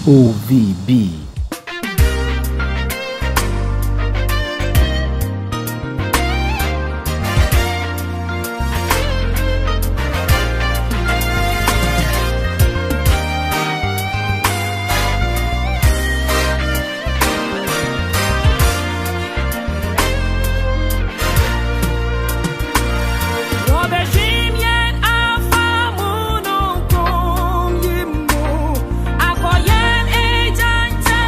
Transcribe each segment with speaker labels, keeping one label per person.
Speaker 1: OVB.
Speaker 2: Akoyen e janta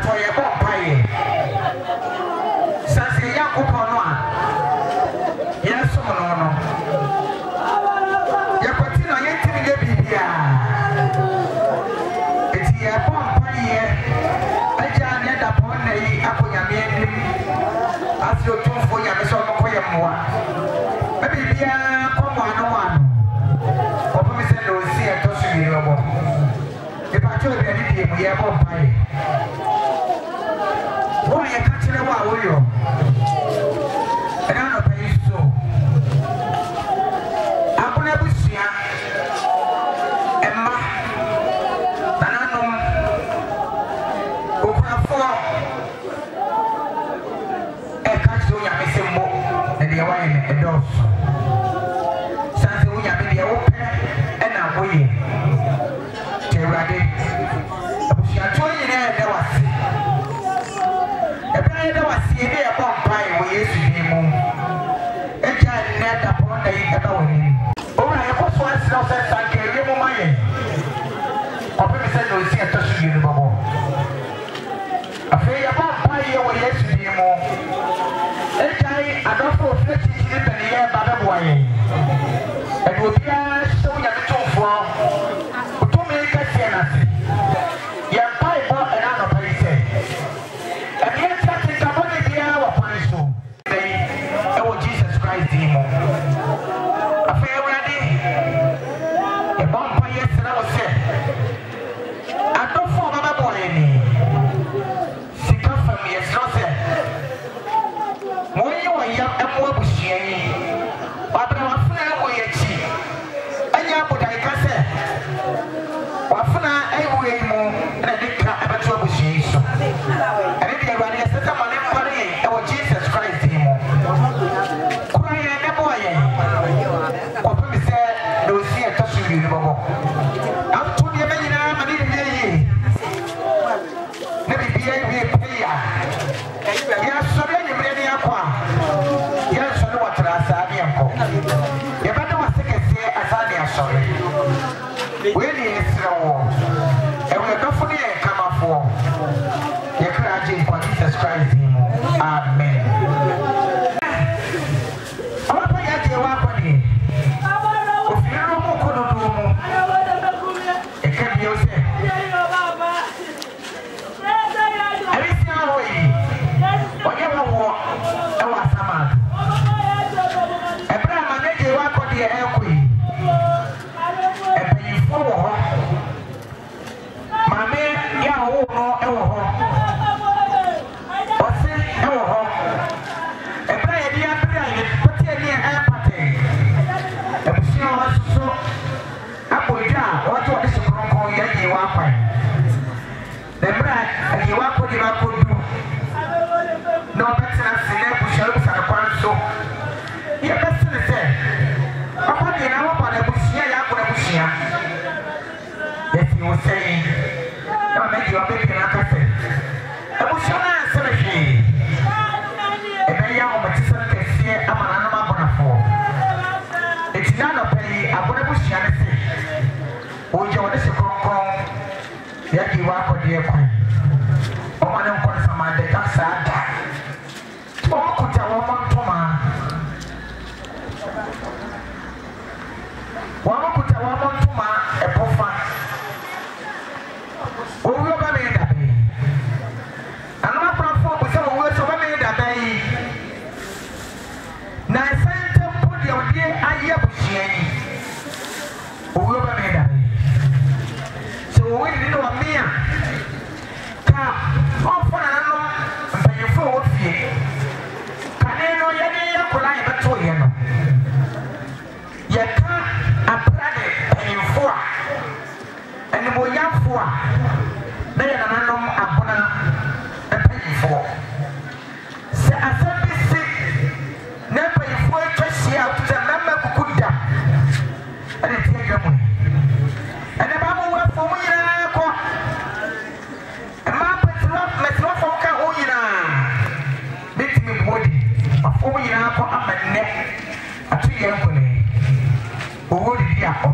Speaker 1: Patoye Bompaye. Sansi Yakuponoa. Yes, Somono. Yapatino Yetimi Bibia. It's here Bompaye. Ajan Yada Pone, Apoyami, as your two for Yamiso Koyamwa. Maybe come one. Open me send those see a tossing. If I told you anything, we have Bompaye. Why you catching a while, will you? And I'm not paying so. I'm going to see Emma, Bananum, Ukrafor, a catch to your missing book, and the wine and doors. Sansa, we have been open and I'm waiting. Terradi, I told you there was. There was a Bompaye where you see him. A giant net upon the Italy. Oh, I was once not said, I gave you money. Open the send to see a touch in the bubble. A fair Bompaye where you see him. A giant, I don't know, 50 in the year, but I'm way. It will be a show you a two for to make a tenancy. Your pipe and I'm not paying. And yet, Jesus Christ, demon. A fair ready. A Bompaye said, I was said. I don't form a boy any. She come from me, it's not said. When you are young and more bushy, but I'm a friend of your cheek. And you put I can say, Wafana, I way more, and I did not have a trouble. And if you are a certain money, our Jesus Christ, demon. Open me said, no see a touch you. I'm told you, I need to hear. Maybe be a player. Yes, so many many aqua. Yes, so what I said. You better was sick and say, as I am sorry. Really, it's wrong. And we're not for the come up for. You're crying for Jesus Christ. Amen.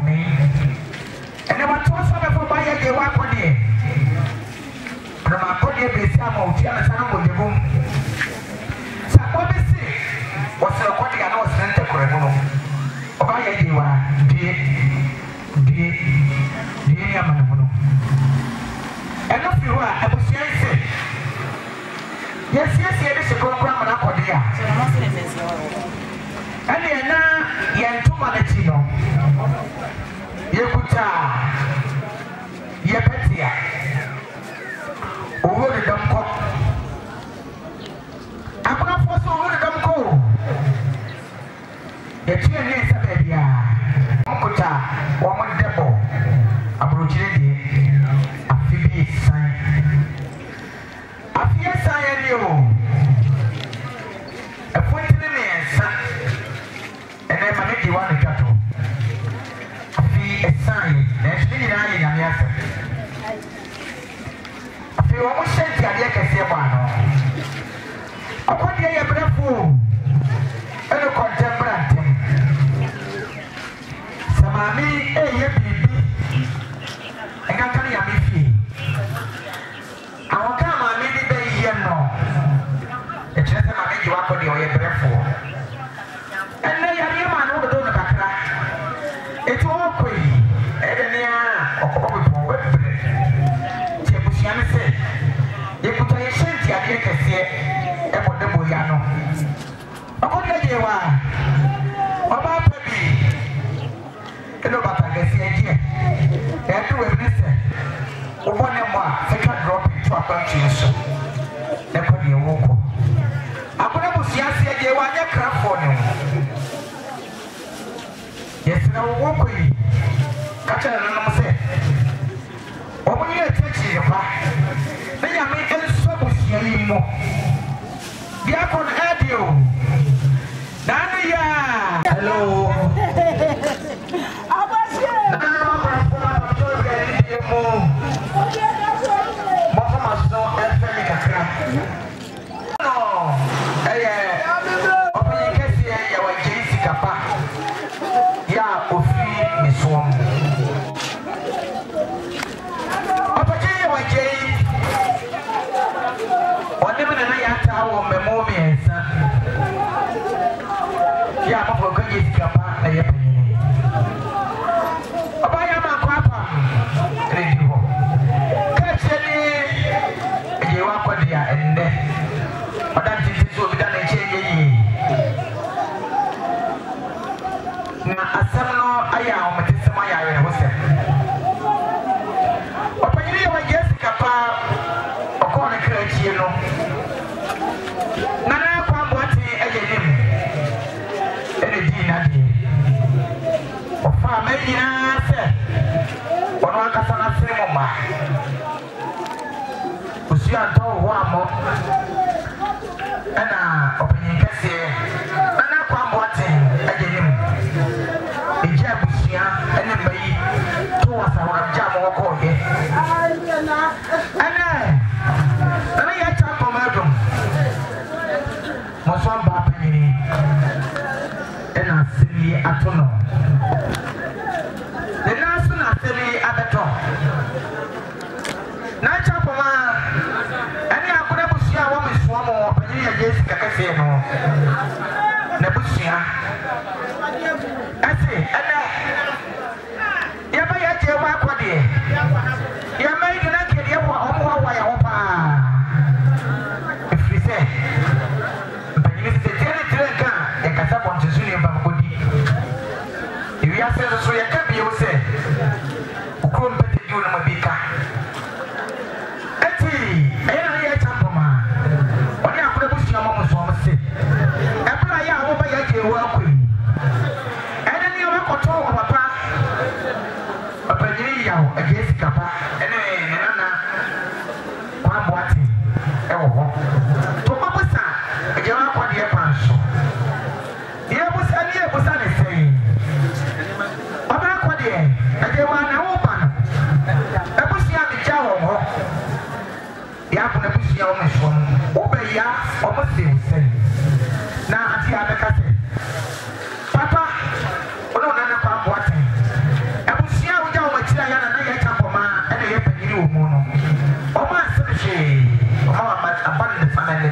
Speaker 1: And dia besi ama o tia na sana mo de bom sa ko be si wo se ko dia na wo se nte kore mu no o ba ye di wa die ya ma no eno fi wa abusia ise yes de se ko kora ma na ko dia ani na ye ntuma na ti no ye kuta ye petia owo de dam ko akona foso owo de dam ko ye tie ne sa ba dia kuta wo mo debo abrochire de afibi san afie san ye ni o afontene me ensa ene ma ne di wa ne twato afi esan na shi ni na ya me asa afi wo mo shenti ade kese ba no akodi ye brafo ene contemporary samami eye bibi engakani ya mifi awon ka mami bi be ye no e chere se mami ji wako de oye brefo enne ya ye ma no do no kakra etu okoi e de ne a okobo bi po webre ti ebusia ne se ye kuta ye shenti ade kese e bode boya no akodi je wa oba pebi eno batagasi eje edu webnese obone mo a feka drop into account so e ko de woko akona busiase eje wa nya krafo ne yes na woko yi kacha na no se obonye etechi fa na ya me enso busia yi mo dia kon adio nanu ya hello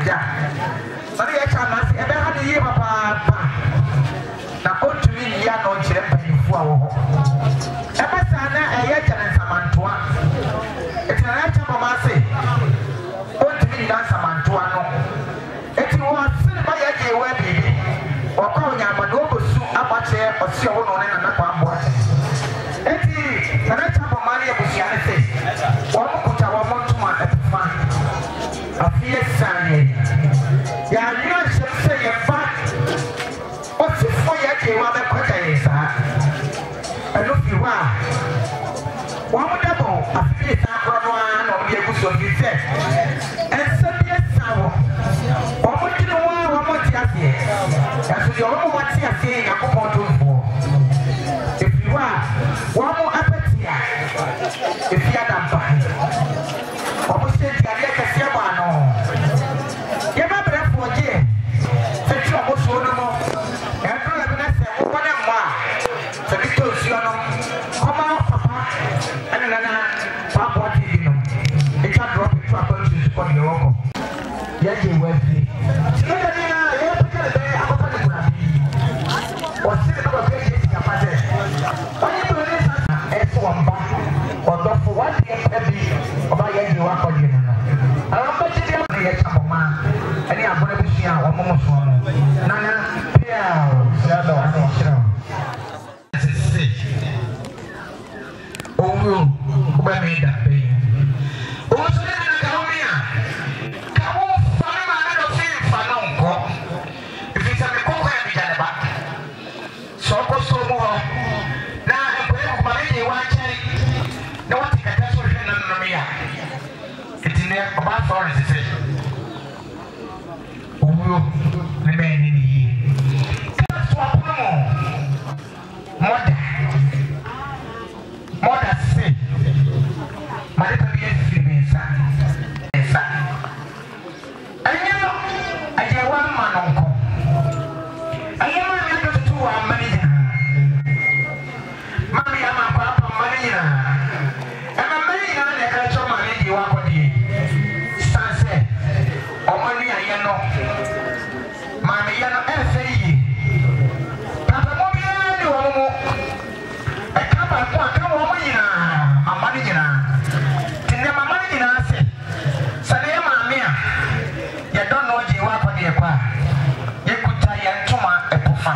Speaker 1: da sɔre yɛ kyɛ anase ɛbɛ ha ne yie papaapa na ɔntumi yia na ɔnkyerɛ mpanyinfo a wɔ hɔ ɛbɛ saa na ɛyɛ gyɛ ne nsamantoa ɛtina na ɛkyɛ mama ase ɔntumi nyina nsamantoa no ɛti wɔ ase ne ba yɛ gye wɔ biribi ɔkɔ onyama na ɔbɛsu abakyerɛ ɔsi ɔwɔ na ɔne nana kɔ amboa ɛti na ɛkyɛ mama ne yɛ busua ne se wɔn kuta wɔn ntoma ɛpefa afie sane yɛanyɛ hyɛm sɛ yɛba ɔsifo yɛgye wa bɛkɔda yɛ saa ɛno firi hɔ a wɔn dabɔ afie saa korɔ no ara na ɔde agu so firi sɛ ɛnsa bi asa wɔ wɔn gyina hɔ a wɔn te aseɛ ɛso deɛ wɔn wɔte aseɛ yɛ Nyankopɔn tomfoɔ ɛfiri hɔ a wɔn apɛte a ɛfi adampa wɔn hyɛ ntiadeɛ kɛseɛ bɔ ano yɛba brɛfoɔ gye sɛtwi wɔn soɔ no mu ɛdoro ɛbi na sɛ wɔkɔ ne mmɔ a sɛ bi tɔ nsuo no kɔma papa ɛne nana wɔaboa tv no ɛtwa drɔp ɛtwa akɔ nsuo kɔ deɛ wɔkɔ yɛgye wɔ afie sɛdeɛ ne a yɛpɛgya ne bɛyɛ akɔfa ne kura ɔse ne bɛba bɛyɛ yɛ sika pa sɛ ɔne bi ɔne sa ɛso wɔn ba ɔdɔfo wadeɛ pɛ bi ɔba yɛgye wɔ akɔdeɛ no Alambajidi na ya chapoma ani abona bisia wo momo so no nana pia ya do ano kira sisi owo ko ba mi da pe o so na ka o mi a ka wo fa ma na do fi fa no nko ifi sa me ko ko ya bi da ba so ko so mo ho na ko e ko ba mi wa chari na wati ka ta so hwe na no mi ya itine oba sorry sisi owo ne be ni ni ka so apono moda se made ka bi esi be sa anyo aje wa ma no nko ayo ma me do tu wa mani mami ama papa mani na ama mani na ne ka cho mani di wa ko di sanse omani aye no mami ya no efe yi papa mo bi ni wo mo e ka ba ko aka wo mo nyina mama ni nyina tinne mama ni nyina se sane ya mami a ya don no je wa ko di kwa ye kuta ya ntoma epofa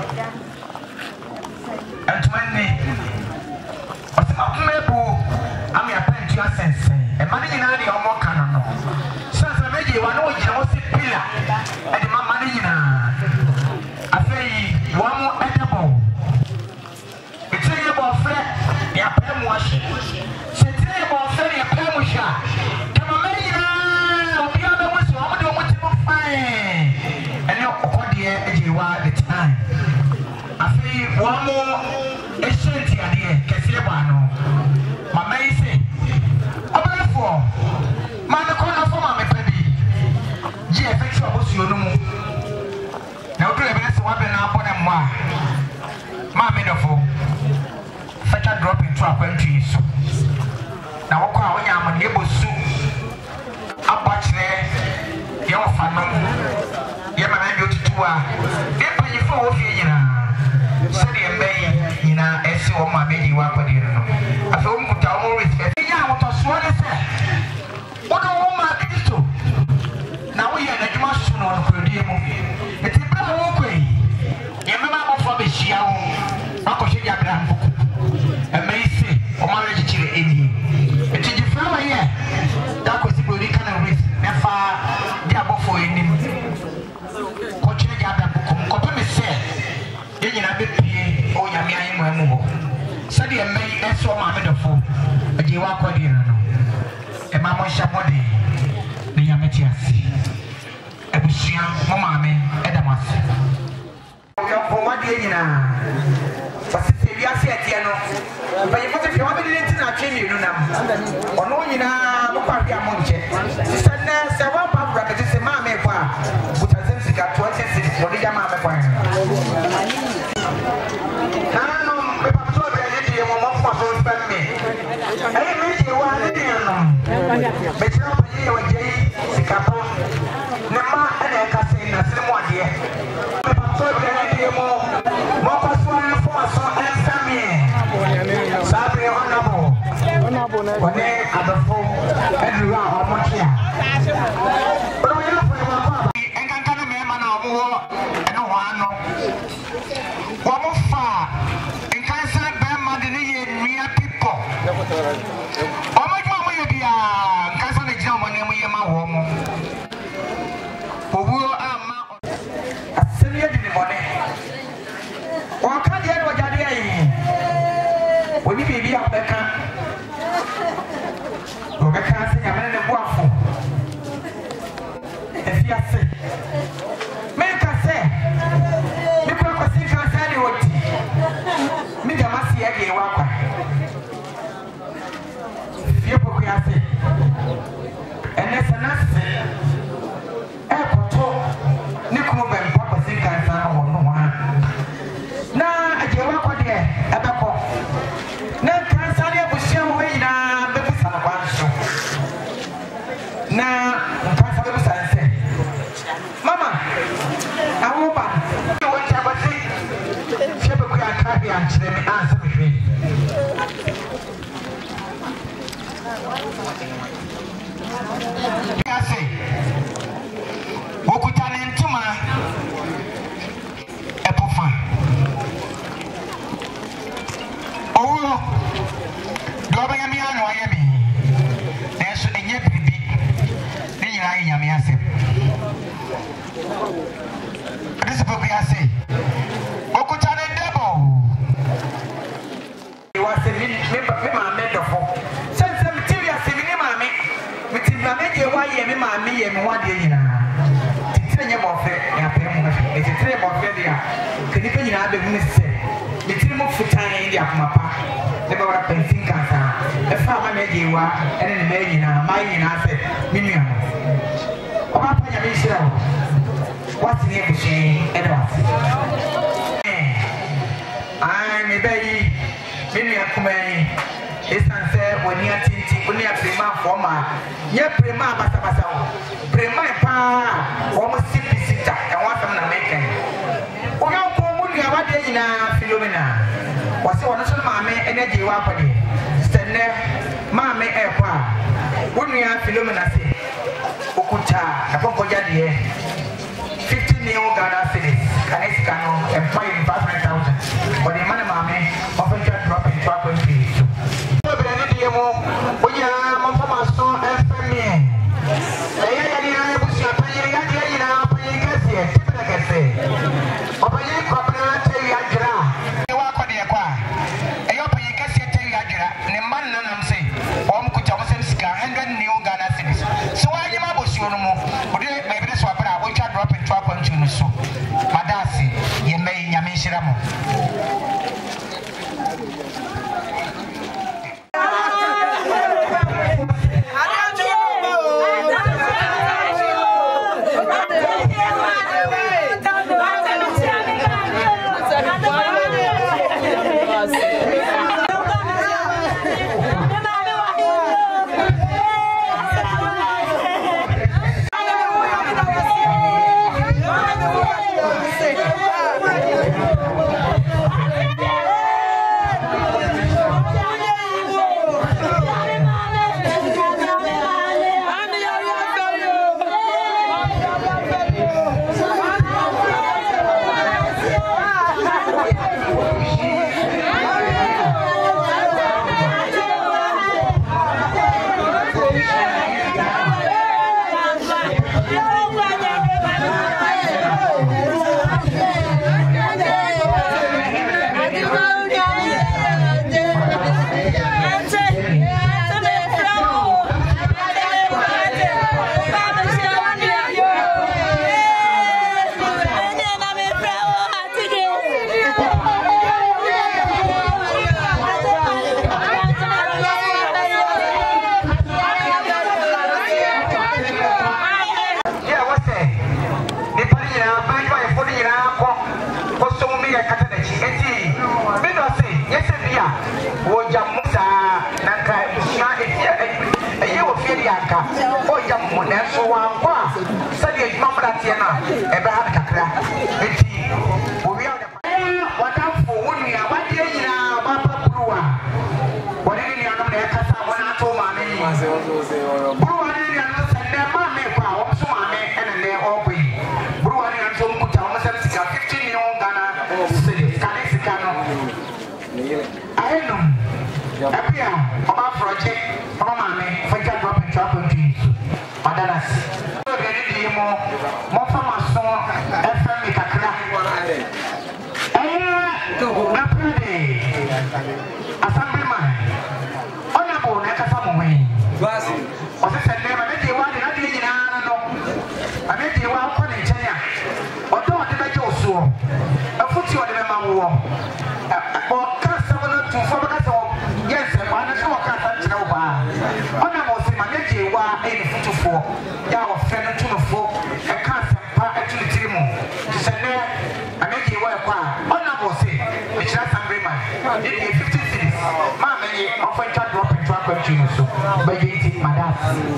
Speaker 1: ntoma ni osema mebu ami apantu asense e mani nyina de omo kana no sanse meje wa no gyina wo se pila e de mama ni nyina afei wo mo edebo itiri bo fre ya pemu ahye setiri bo fre ya pemu hwa kama mani nyina obi abe wo se wo mo de wo ti mo fine ene okode eje wa the time afei wo mo esenti ade kese bo ano mama yi se obelefo ma ne ko na fo ma me pa bi je effect obosuo no mu na odo ebe se wa be na abo na mo a ma me dofo feta drop into akwantu so na wo ko a wonya amane ebosu abachire ye ofa no ye ma na bi otutu a e panyifo wo fie nyina se de mbei nyina esi wo ma beji wa kwadi no afa wo mkuta wo respect ya wo to so ne se wo do wo ma Kristo na wo ye na dwuma so no no kwadi mu eti bra wo kwai ye me ma mo fo be hia wo akɔhwe ya bra mbuku emeisi o ma re chichire eni eti ji fa wa ye da ko si bodi kana risk na fa di abofo enim ko chire ya bra mbuku ko to me se ye nyina be pie o nya me ayi mo amu ho se de emei eso ma me dofo agi wa kwadi no e ma mo hya mode ne ya meti ase ebusua mo ma me edamase yo ko wadi nyina basite wiase atie no bayi fote fi wa be de ntina atwe mienu nam ono nyina mo kwa bi amonche sisana se wa pa bra ke se ma me kwa butazem sika 26 wodi ja ma me kwa no me pa so be ni die mo mo kwa so fa me ai me je wa ni no be tira pa ye wa je sika pa na Bro, I didn't understand that. Wache, Mama, for drop and drop and trees. Madalas. More from a song, and family Kakra. Assemblyman. Honorable Nakasamu. Was it a name? I made you one in I made you one in China. Although I didn't go so. A foot on the Mamu. Or cast someone to follow us all. Yes, and one is more cast at Nova. Honorable Simanetti, one in 4. Yaw friend to the 4. A cast actually Timo. To send there. I made you one. Honorable say, which is Assemblyman. It is 50 cities. Mamma, often can't drop in track of Jesus. But you eat my dad.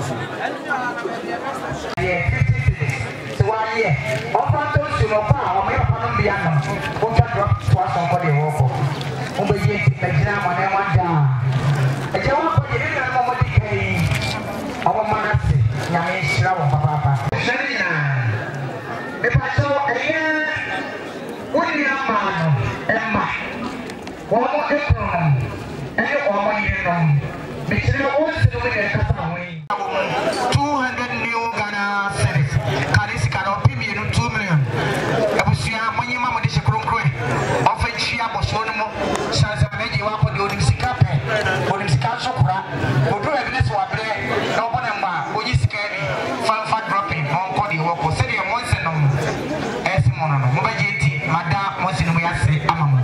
Speaker 1: Yeah, 50 cities. So, why, yeah, often those you know, power, may have found the animal. Who can drop twice on body walk. Who may eat the jam on them one down. A jam for the little moment decay. Our mother say, Yamish, Papa. If I saw a year, what do you have, Emma? One more different. And you are my room. Because you always do it at 200 new Ghana cities. Karis cannot pay me 2 million. I was here when your mama is a crook. Often she was one more. Sans a made you up on the Odimsikape, Odimsikasokra, who do evidence what there. No one and one, who is scary. Fat dropping on Cody Walk, City and Monsenum. Esimono, Mobajiti, Madame Monsenum, Amam.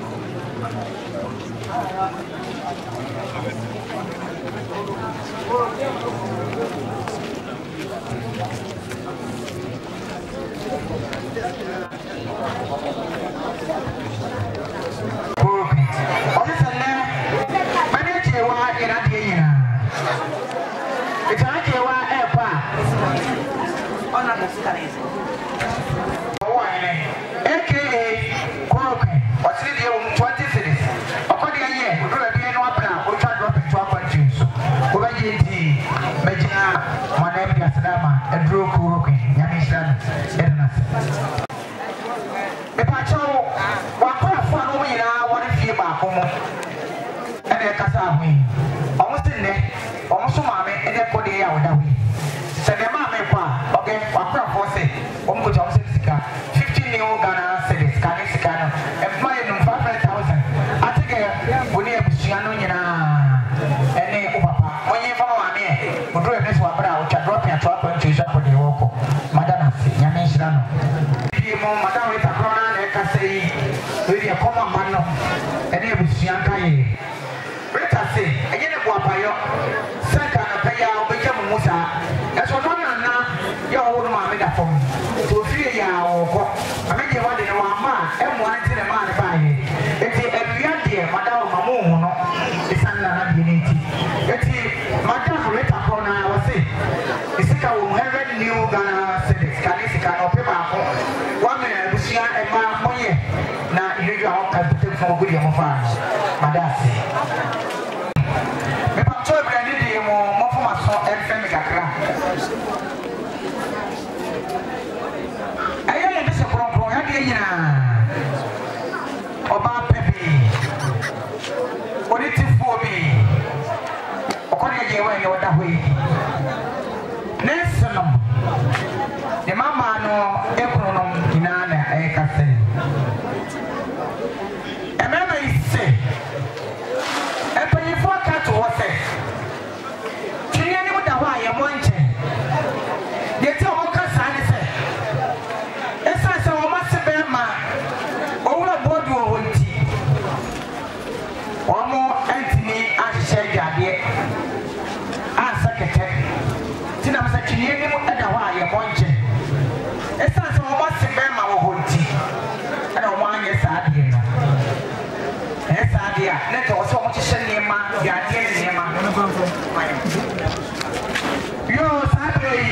Speaker 1: Almost in there, almost mammy, and then put the hour that way. Said the mammy, okay, for say, 15 new Ghana cities, Kanisicano, and my 500,000. I think we need a Piano, and Papa, when you follow me, who do this one, which I drop your trap and choose up for the walk. Madame, Yamishan. Madame with a corner, I can say, with your common man, and it was Yankai. Say, again, a guapayo, second, a pay out, become Musa. That's what one now, your old mamma made a phone. To 3 hours, I made you one in 1 month, and one to the man by it. It's a dear, Madame Mamu, it's another unity. It's Madame Rita Corner, I was saying. It's a 100 new Ghana cities, Kanisika, or Pepper. 1 minute, Lucia and Mamoye. Now, you are competent for William of France. Madame. Oba Pepe, Oditi Fobi, Okoye when you that way. Nelson, the Mama no Econom in Anna, I can say. And then I say, and when you forget to what say, can you know that why I'm wanting? They tell me, it's not so much a bear man. All aboard your own tea. One more Anthony and Shaggy. As secretary. Tina was a Canadian at the why I'm wanting. It's not so much a bear man or own tea. I don't want your sad dinner. Yes, idea. Let us so much send him, the idea in him. You're Saturday.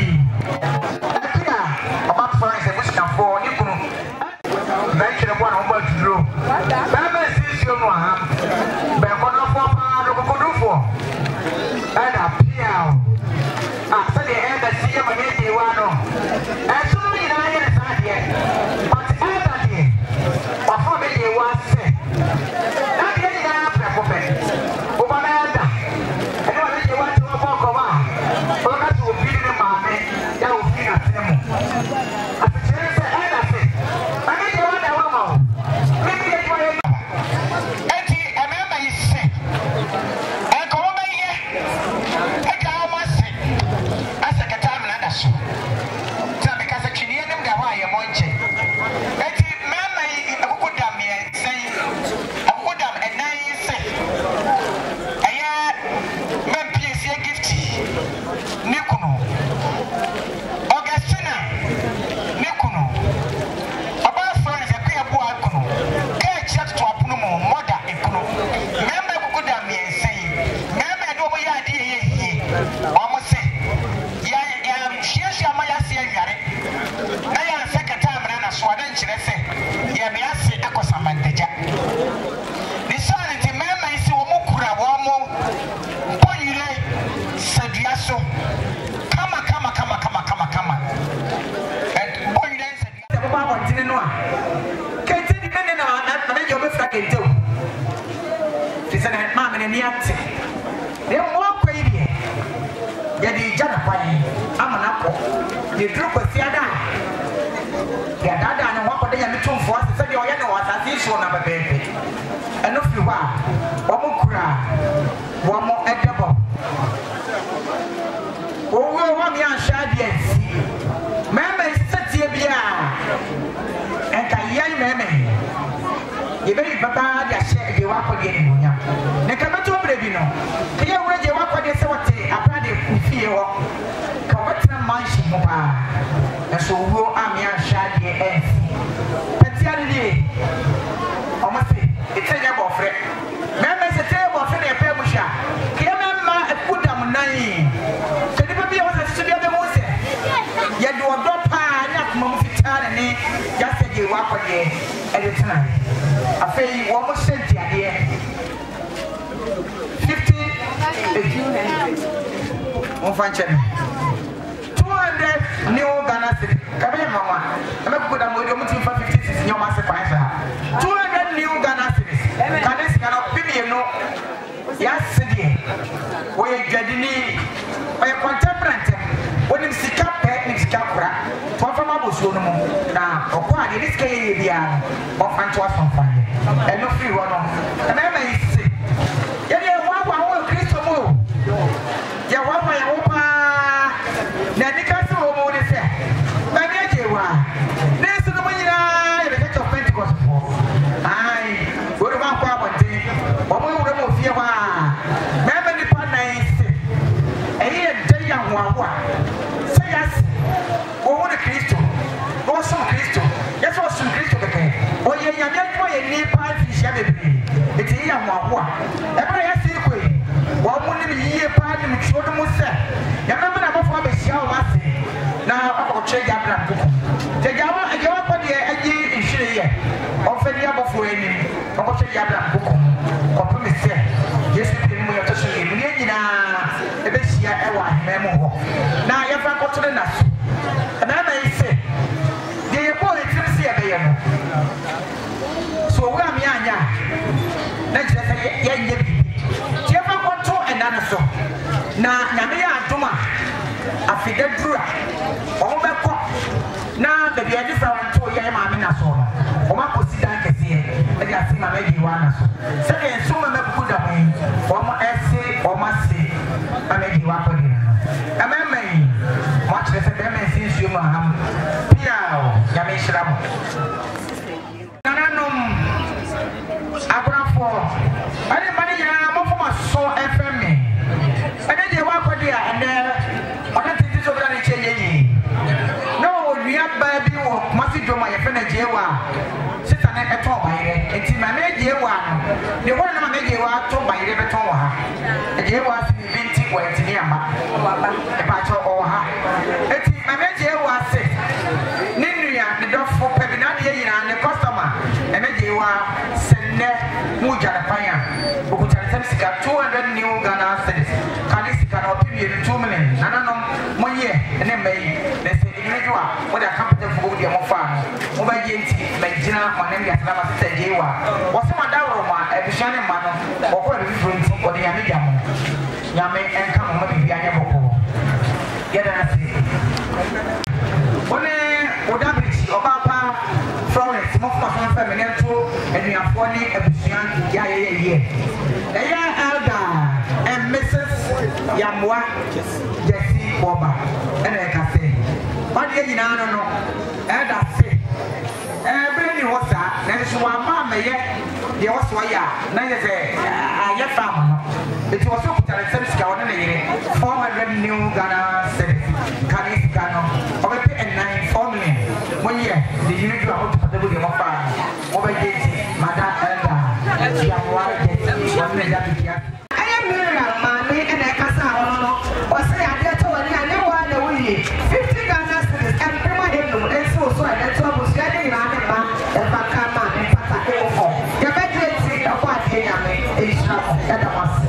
Speaker 1: About friends and which can fall. You can mention one on what to do. Baba sees you one. But one of our for and appear. I said the end that see him again. You are no. And so many years are here. But ever day, before they was said. Not getting up, over there. And So because a Chilean Gawa, a monche. Mamma, a good damn me, say, a good damn, and I say, Mem P.C. gift, Nikuno, Augustina, Nikuno, about friends, a queer boy, get chat to a puno, mother, Ikuno. Remember, good damn me, say, Mamma, I don't know your idea, almost say, I am second time and I swore then she said, yeah, me I say, Akosamanteja. The son is a man, I see Omukura, Wamo, Poyule, Sadiaso. Come. And Poyule said, the Baba didn't know. Can't you depend on that? I make your best I can do. She said, Mamma and Yancy. They are more crazy. Yet the Janapay, I'm an apple. The group was the other. Yeah, Dada and one day and the two for us said, "Oh, you know what? I think one of a baby." And if you are, one more cry, one more edible. Oh, we want me and Shadi and see. Mamma is such a beer. And I young mammy. You very papa, they share the work again. They come to a baby. Here, where you work on yourself, I plan to feel. Come back to the mansion. And so who am I Shadi and Petiali? Almost it's a job of it. Members a table of a pemusha. Kiamma a put them nine. So the baby was a studio of the Mose. Yet you are not part Mumfitan just as you walk again at the time. I feel you almost sent here 15 function. 200 new Ghana city. Come here, Mama. I'm going to put them with your motive for 50 in your master. 200 new Ghana cities. Can this cannot be, you know? Yes, city. Where you get in a contemporary. When you see cap, techniques capra, to from a bush, now, or quite in this case, the of Antoine from Fire. And no free one. And I may say, yeah, one Christo move. Yeah, one my open. Now, the castle will say, Maybe you are. There's no way I get of Pentecost. I go to my property. Or we will remove your Mamma the partner is a year day young one. Say yes. Oh, the Christo. Oh, some Christo. Yes, was some Christo. Oh, yeah, you're not going to need part of the it's a young one. Every year, one would be a part of the children will say. You remember I'm from a show, now I will check your blood. The Java, I go up on the idea in Syria. Often you have a friend, I will check your blood. Or promise, yes, we have to say, a bit here, memo. Now you have got to the nurse. And I may say, the boy is here. So where am I? Let's just say, yeah, you have got to another song. Now, Namia Duma. I figure Dura. Oh, my God. Now, the baby from 2 years, I'm in a song. Oh, my consider I can see it. I can see my baby one. Second, so I'm a good away. Or my essay, or my say, I make you up again. I remember much less a damage since you, Maham. Piao, Yamishram. Nananum, Abrafo. I didn't manage to my soul FM. And then you walk there and on that is over the change. No, we have baby or Massy Joma, your friend Jewa. Sit on a top by it. It's in my made Jewa. The one I made Jewa told by Rebetoa. The Jewa is inventing where it's near a patch of Oha. It's my made Jewa said, Ninia, the dog for Pevinadia and the customer, and a Jewa send Muja Fire. Who got 200 new Ghana cities. Cannot be 2 million. I don't know 1 year. And then they say, individual, what a capital for the Mofan. Over Yenti, Majina, Manamia, Nama Jewa. What's my Daroma, a Bishani man, or what a difference for the Amiga. Yame and come on, maybe I never go. Get a see. Odabichi, Obapa, Florence, Mofan, Feminine, and we are falling a Bishan, Elder and Mrs. Yamwa, Jessie Boba, and I can say, adeɛ nyinaa no ɛda se ɛbɛn ni hɔ saa na nso wɔn ama amɛyɛ deɛ wɔsɔ yɛ a na yɛ sɛ ayɛ fam no eti wɔsɔ kuta ne nsɛm sika wɔne ne yere 400 new Ghana cedis kane sika no ɔbɛpɛ ɛnan 4 million wɔn yɛ de yiri do a wɔtɔ pɔtɛbɔ deɛ wɔfa wɔbɛgye ti mada ɛda yamuwa yɛ wɔn ne yɛ bikia ɛyɛ mìíràn maame ɛna ɛkasa wɔn no wɔsɛ adeɛ tɔ wɔn ni ane wɔn na wɔyɛ 50 Ghana cedis ɛmpema enum ɛnso so ɛdɛ tɔ busua ne nyinaa ne ba ɛfa kama ne mpata ɛwɔ fɔ yɛbɛgye ti ɛkɔ adeɛ nyame ɛyisira fɔ ɛda wɔn ase.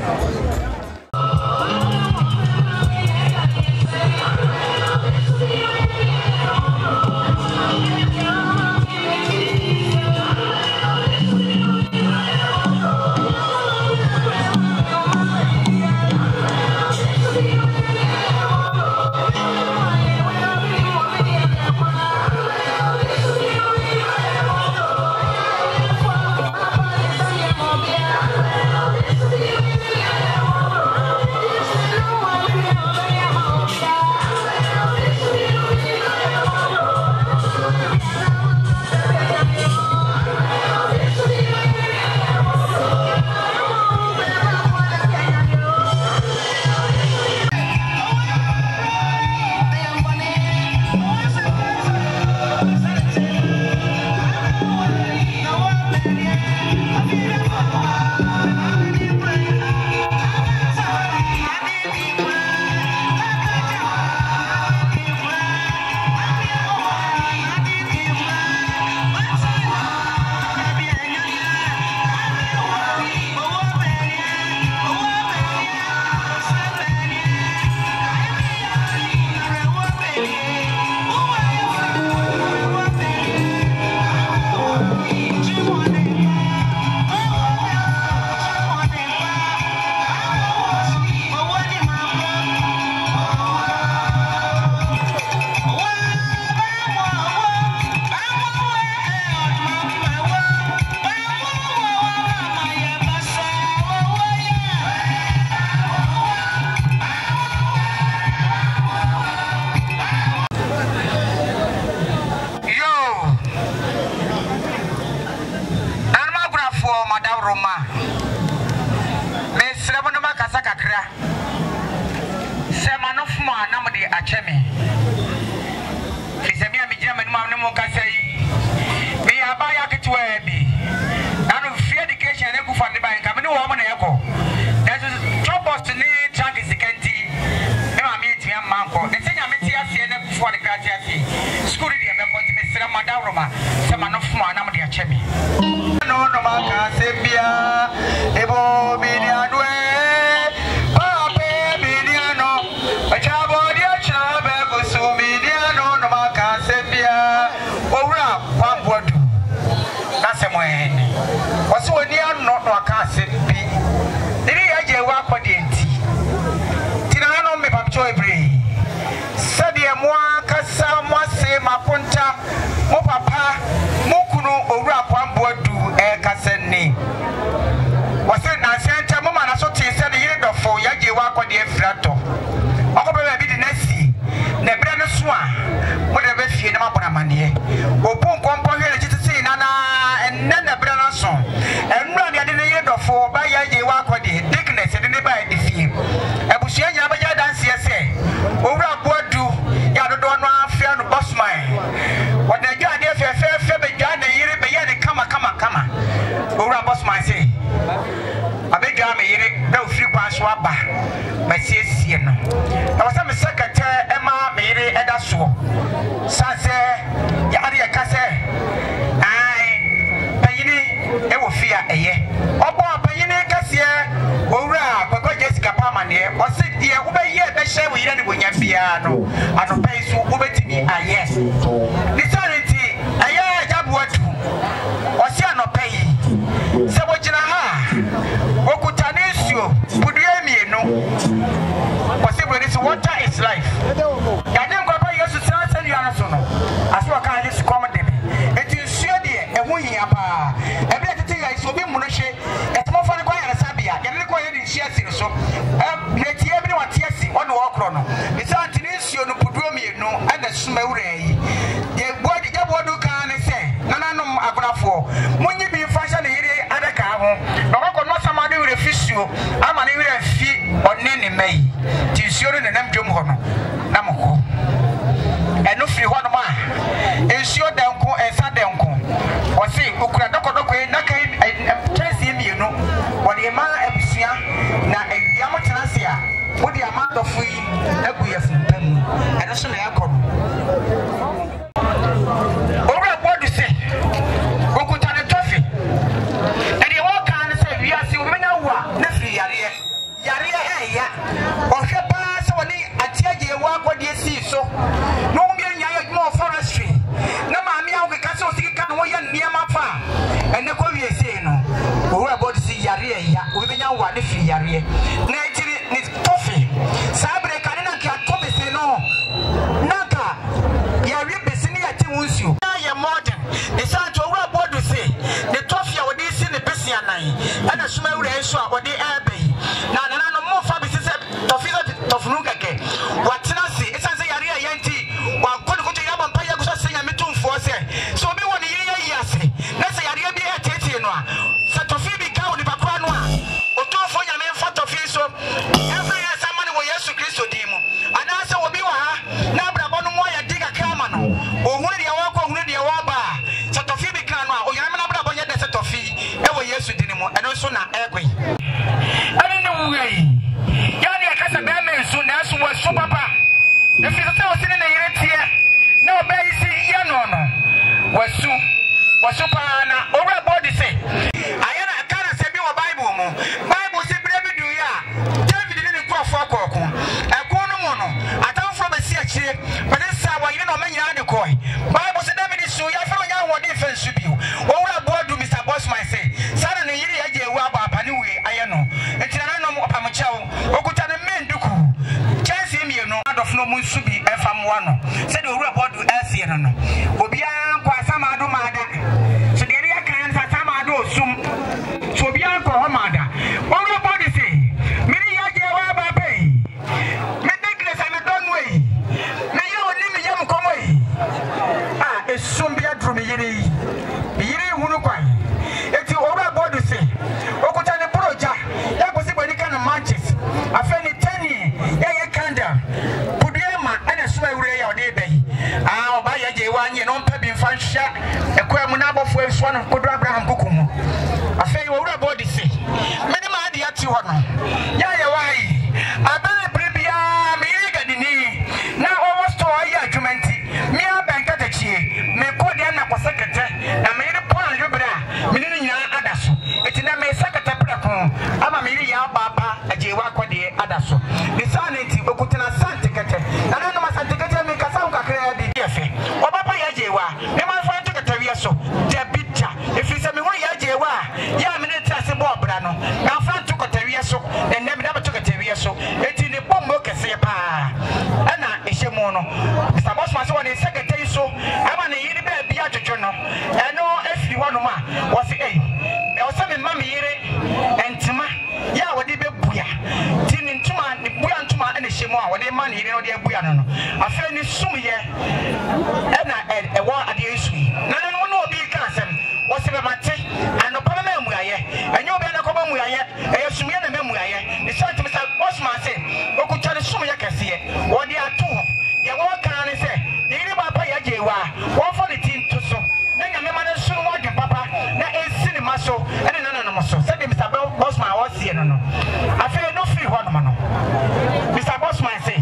Speaker 2: Water is life. I didn't go by your sister, you are so. As well, I just come to me. It is sure, dear, and we have everything I saw him, Munoshe, and more fun going to Sabia, and look where it is chasing so. Let everyone chasing on the walk chrono. It's Antonisio, no Pudromi, no, and the mawurai ye body ya bodu kan say nananom abrafo munyi bi fashion yire adaka ho no no samade we refusio ama ne we fi onne ne mai ti suoro ne nam dwom ho no na moko eno firi ho no ma ensuo danko ensa danko o se okura dokodoko na kai chesi mienu wode ma abusua na ya mo tenase a wode amado fui agu ya funtam eno so na yakọ ora bodu se okuta ne tofi ene wo kan se wiase wo menya wo a na firi yare ya ohwe pa se woni atiaje wo akode si so no mbi nya ya dwuma forestry na ma mi awo ka se o siki kan wo ya niam fa ene ko wiase no ora bodu se yare ya wo menya wo a na firi yare na ejiri ni tofi sabre kan na ka to be se no naka yare be se ni ya ti wonsu ya modern the santo ora bodu se the tofi a wo di si ne pesi anan ana suma wura enso a wo di ebe na no mo fa be se tofunu keke watena se esanse yare ya yanti wa kono koto ya bampa ya gusa senya metumfo se so bi woni yeye yase na se yare bi etete no a se tofi bi ka woni bakwa no a otumfo nya me fa tofi so every year samani wo Yesu Kristo di mu ana se obi wa ha na brabo no mo ya diga kama no ohunu dia wa ko ohunu dia wa ba se tofi bi ka no a o ya me na brabo nya de se tofi e wo Yesu di mu eno so na ekwe ani ne wuyi so was so papa if you tell sitting in the here no baby ya no was so pana over body say I can't say your Bible say baby do ya David didn't go for coco a corner mono I don't from a sea but this hour you know many other coy Bible said David is so ya follow ya what defense should be over board do Mr. Bossman say suddenly you ya wa papa anyway I know it's an animal pamachow okuta the men do no musubi efam wano se de owura bodu asie no obia kwa samado mada so de ya kan sa samado sum so obia kwa ho mada owura bodu se miri ya je wa ba pe me declare say me don way me ye oni me yam komo yi esum bia drum yiri hunu kwan eti owura bodu se okuta ne proja ya ko se bani kan matches afeni 10 ya kanda ba ya je wa nye no mpa bi mfa hya ekwa mu na abofo enso no kodo Abraham kokumu afei wo wura body se meni ma ade ati ho no ya wa yi abele prebia me yiga dini na owo store ya adwumenti me abanka tachie me kodi na kosekete na me ri pon jobra me ni nyina adaso eti na me sekete preko ama me ri ya baba aje wa kodi adaso the sanity okutena santikete na no ma santikete me kasa ukakra di Obapa yajewa, never find to Catavia so, Jabita. If you say me one yajewa, ya minute as a bobrano, now found to Catavia so, and never took a Tavia so, it's in the bombo casepa. Anna Ishemono, Mr. Bossman, one is secretary so, I'm an a be at a journal, and no, if you want to ma, was a. There was some mammy and Tima, ya, what did be buya, tin in Tuma, the buyan Tuma and the Shimo, what they money, you know, their buyano. I feel this summy. A war at the issue. No, no, be cancer. What's the matter? And no problem, and you'll be a common way. I assume you're a memory. The son to Mr. Bossman said, what could tell the summer I can see it? What they are two. You walk can I say? The Papa Yajewa, one for the team to so. Then your mother soon want your papa, that is cinema so, and another so. Said Mr. Bossman was here. No, I feel no free one man. Mr. Bossman say,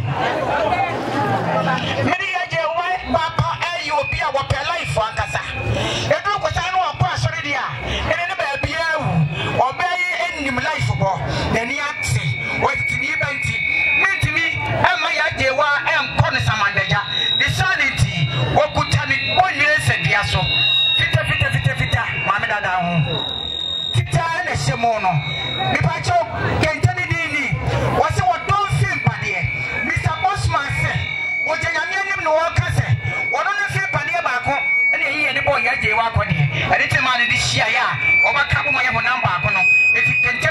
Speaker 2: Papa, you will be our life for Ankasa. A group was I know a pass already, and then a baby or bury any life for then he had say, what to be banty. Meet me, and my idea why I am calling some under the sanity. What could tell me 1 year said Diaso? Fita, Mamma down. Fita and a Shimono. The Pacho can tell me, what's what don't feel, buddy. Mr. Bossman said, what I am no one can say. One of the few Padia Bako, and he boy Yaji Wakoni, and it's a man in this year, over Kabu Mayaman Bacono. If you can take off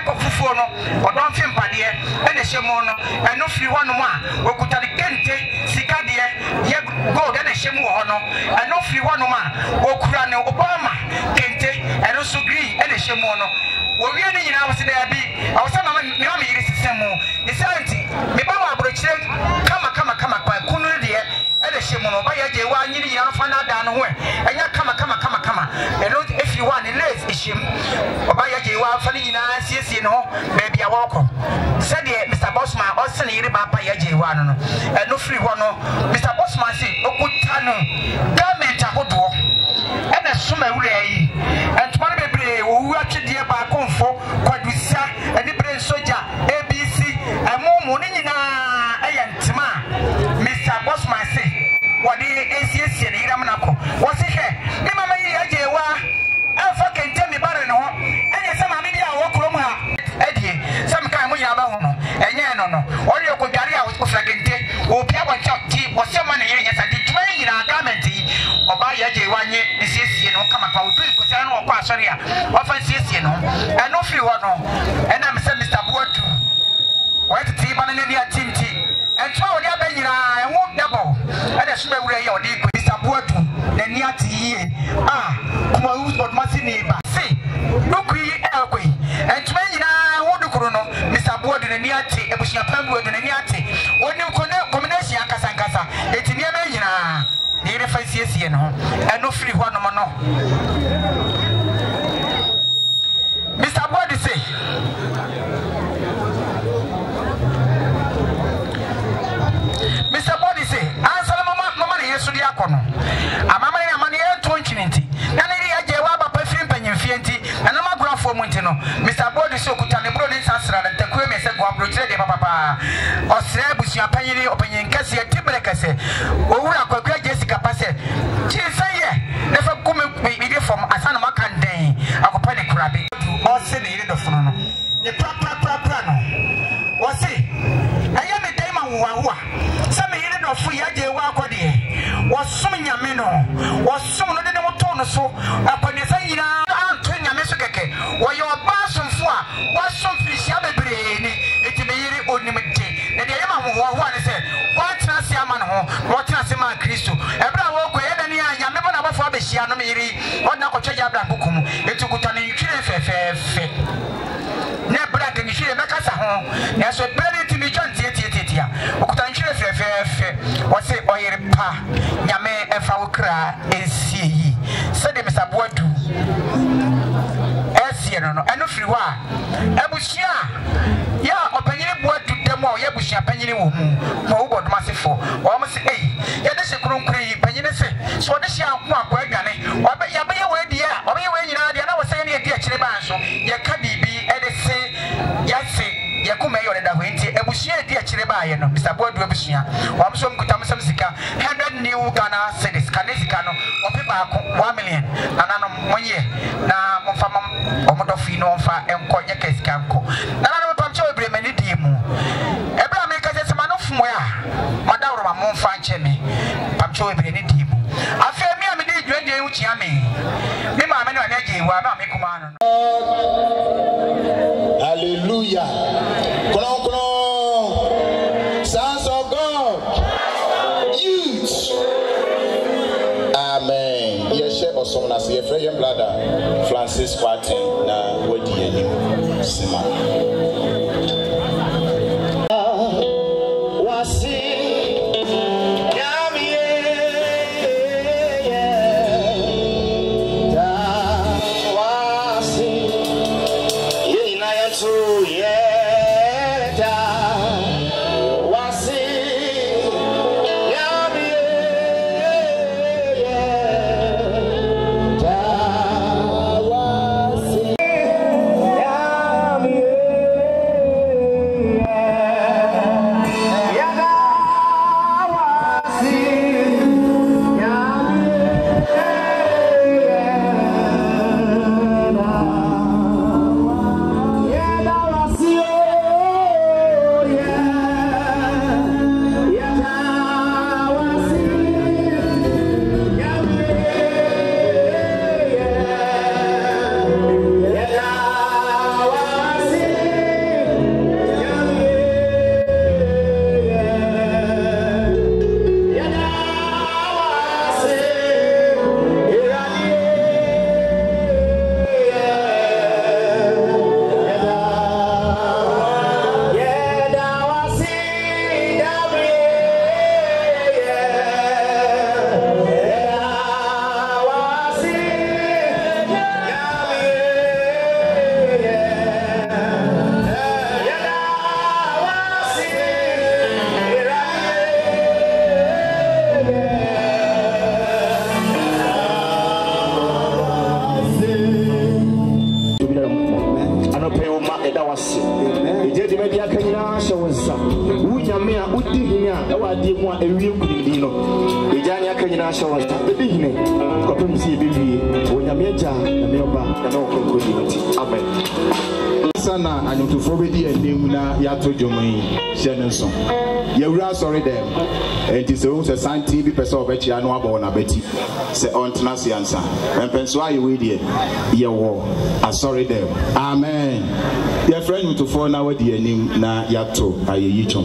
Speaker 2: fuo no odon fi mpade e na hyemu no eno firi hono mu a okuta de kente sika de ye gold e na hyemu ho no eno firi hono mu a okura ne Obama kente eno so green e na hyemu no owie ne nyina wo se da bi awsa mama me ma yiri sisemu ne santi me ba wa abrochire kama kwa kunu de e na hyemu no ba ya je wa nyiri nyina no fa na da no ho enya kama eno efiri one lace ishim oba ya je wa fa ne nyina siesie no ba bia wo ko said Mr. Bossman also ne yiri ba pa ya je wa no eno free ho no Mr. Bossman say okuta no government akodo e na soma wura yi entuma no bebre wo wu atwede ba konfo kwadusa eni bre soja ABC amumu ne nyina ayantima Mr. Bossman say wadi esiesie ne yira mnako wo se hwe me mama yi aje wa afa kente me bare no enye se mama bia wo krom ha edie sam kan mo nyina ba ho no enye no no ori okwadare a wo fra kente obi aboncha ti wo se ma ne yenya sa di tuma nyina government yi oba ya je wa nye esiesie no kama pa odu ko se no okwa asori a ofa esiesie no eno firi ho no ena me se Mr. Buatu wo tete ba ne ni atinti entwa wo dia ba nyina enwo double ena suma wura ye odi ko Mr. Buatu na ni ati yie kuma use but masi neighbor see look yi elkoi entwa nyina wo dukuru no Mr. Buatu na ni ati ebusia pambu na ni ati oni ko ne combination akasa eti ni ema nyina ni re fa siesie no eno free ho no mo no Mr. Buatu say Mr. Body say, answer mama na yesu dia kono. Amama na amane e to nchinenti. Na na ri aje wa baba firi mpanyimfie nti, na na magurafo mu nti no. Mr. Body say okuta ne bro ne sasra na takwe me se gwa bro kire de papa. Osre busua panyiri opanyin kase e tibre kase. Owura kwakwa Jessica pase. Chi say ne fa kume ide from asana makanden. Akopa ne kurabe. O se ne ire do fono no. Ne pra no. O se aya me dai ma wa. Some here no free aje wa ko de wasum nyame no wasum no de moto no so apanesa nyina anto nyame so keke wo ye oba somfo a wasum frisia bebre ni eti me yiri onimde na de yema ho ne se watena se ama no ho watena se ma Kristo ebra wo ko ye dani nyame bo na bafo abehia no me yiri odna kotwa ja bra bokum eti kuta ne ntwire fefefe ne bra de ni hwire meka sa ho na so bere ti mi twantie tietia okuta ntwire fefefe wo se oyere pa nyame efa wo kra esie yi se de Mr. Buatu esie no eno firi wa ebusia ya opanyire Buatu demo ya busia panyire wo mu ma wo bodoma sefo wo mo se ya de se kronkron yi panyire se so de sia akwa akwa adwane ya be ye we dia obe ye we nyina dia na wo se ne dia kire ba nso ye ka bibi ede se ya se ye kuma yo da ho enti ebusia dia kire ba ye no Mr. Buatu ebusia wo mo so mkuta sam sika 100 new Ghana cedis kanesika no ope ba ko 1 million anano monye na momfa omodofi no mfa enko ye kesika nko na pamche obre mani di mu ebra me ka se mano fumo ya madawro ma momfa nche me pamche obre ni di mu afi mi a me di dwende hu chia me ma me no na je wa ma me kuma no
Speaker 3: hallelujah kono sons of God youth amen ye share osomna se ye frey brother Francis Quartin na wadi anim sima
Speaker 4: Yeah. wase ejedi media kanyina shawonsa wunyame a udihina e wa die ho a ewie kunidi no ejani akanyina shawonsa bedihine kopem si bewie wunyame agya na me oba na no konkodi nti amen sana anyotofo bedi anim na yato dwomai hyenenso yewura sorry dem enti se wo se santi bi pese obechia no aba wona beti se ontena se ansa empenso aye we die yewo asori dem amen your friend anyotofo na wadi anim na yato ayeyi chom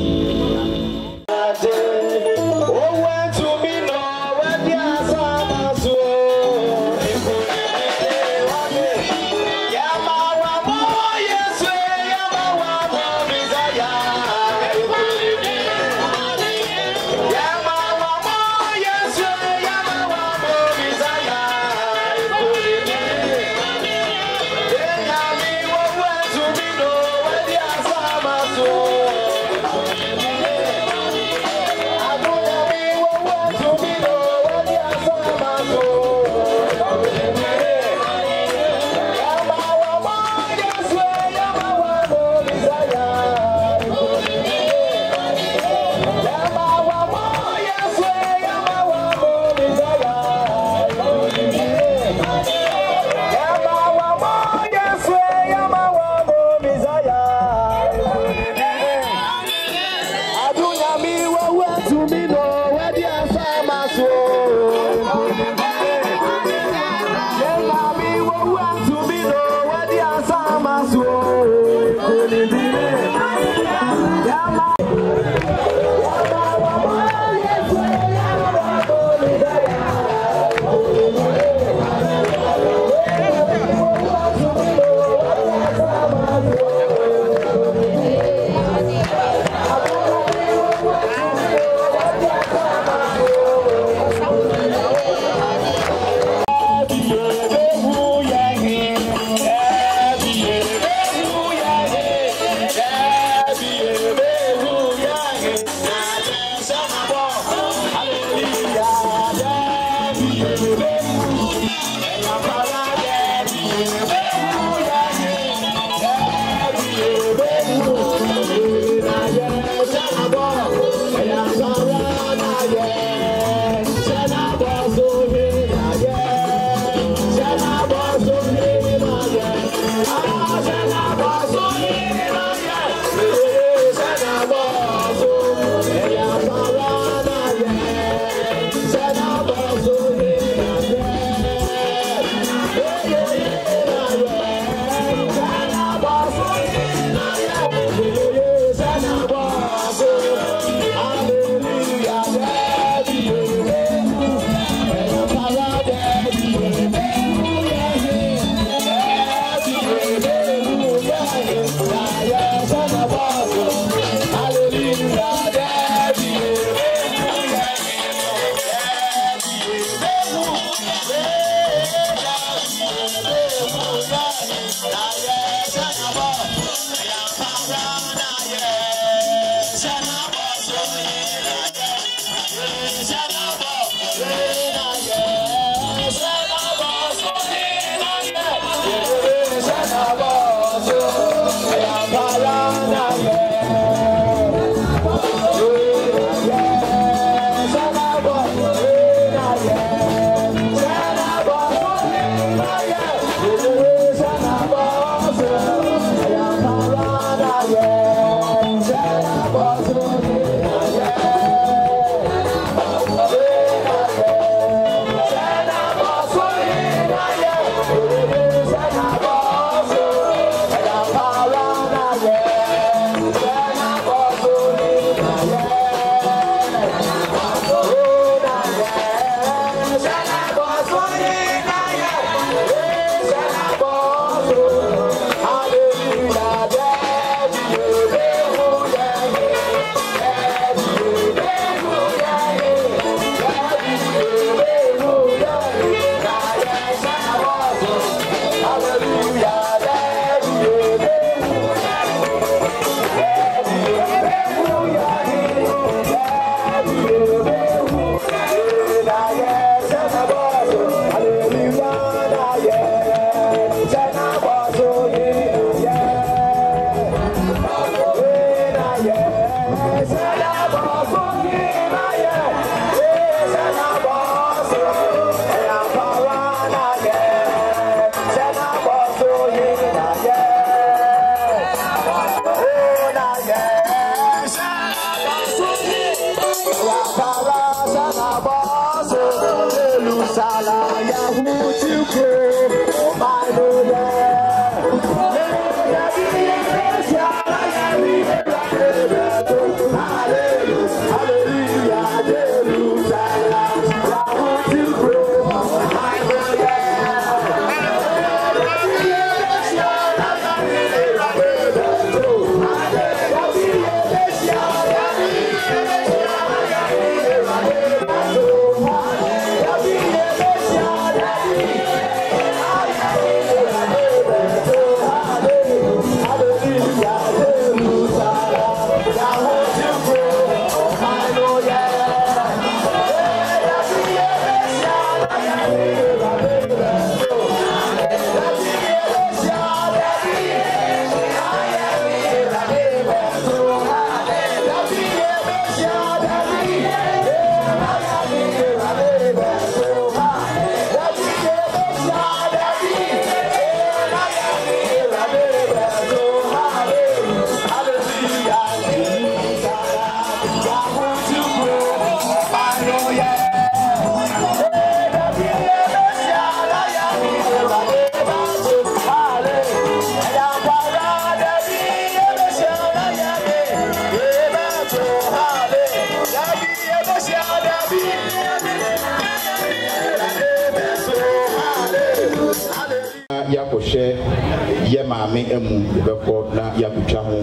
Speaker 3: Yakoshe Yemame Emu Beko na Yakuchahu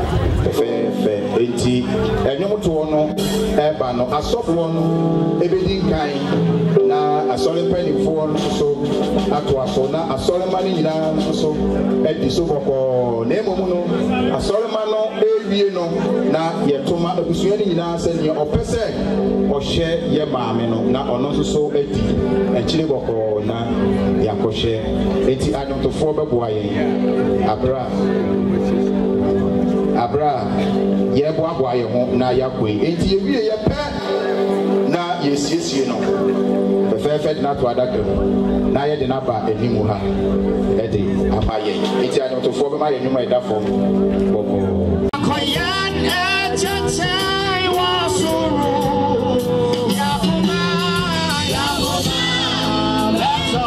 Speaker 3: Fe enti enyomo to ono eba no asobro no ebedin kan na asore panifo no so ato aso na asore mani nyina so edi so boko na emomu no asore ma no ewie no na yetoma abusua ni nyina se ne opese ohye Yemame no na ono so edi echire boko na Yakoshe enti anyotofo beboa yen abra yebo aboa ye ho na yakwe enti ewie ye pe na yesiesie no fefe na to adaka na ye de na ba enimu ha e de amaye enti anyotofo be ma ye nwuma edafo boko akoyan echeche wasuru yakuma leto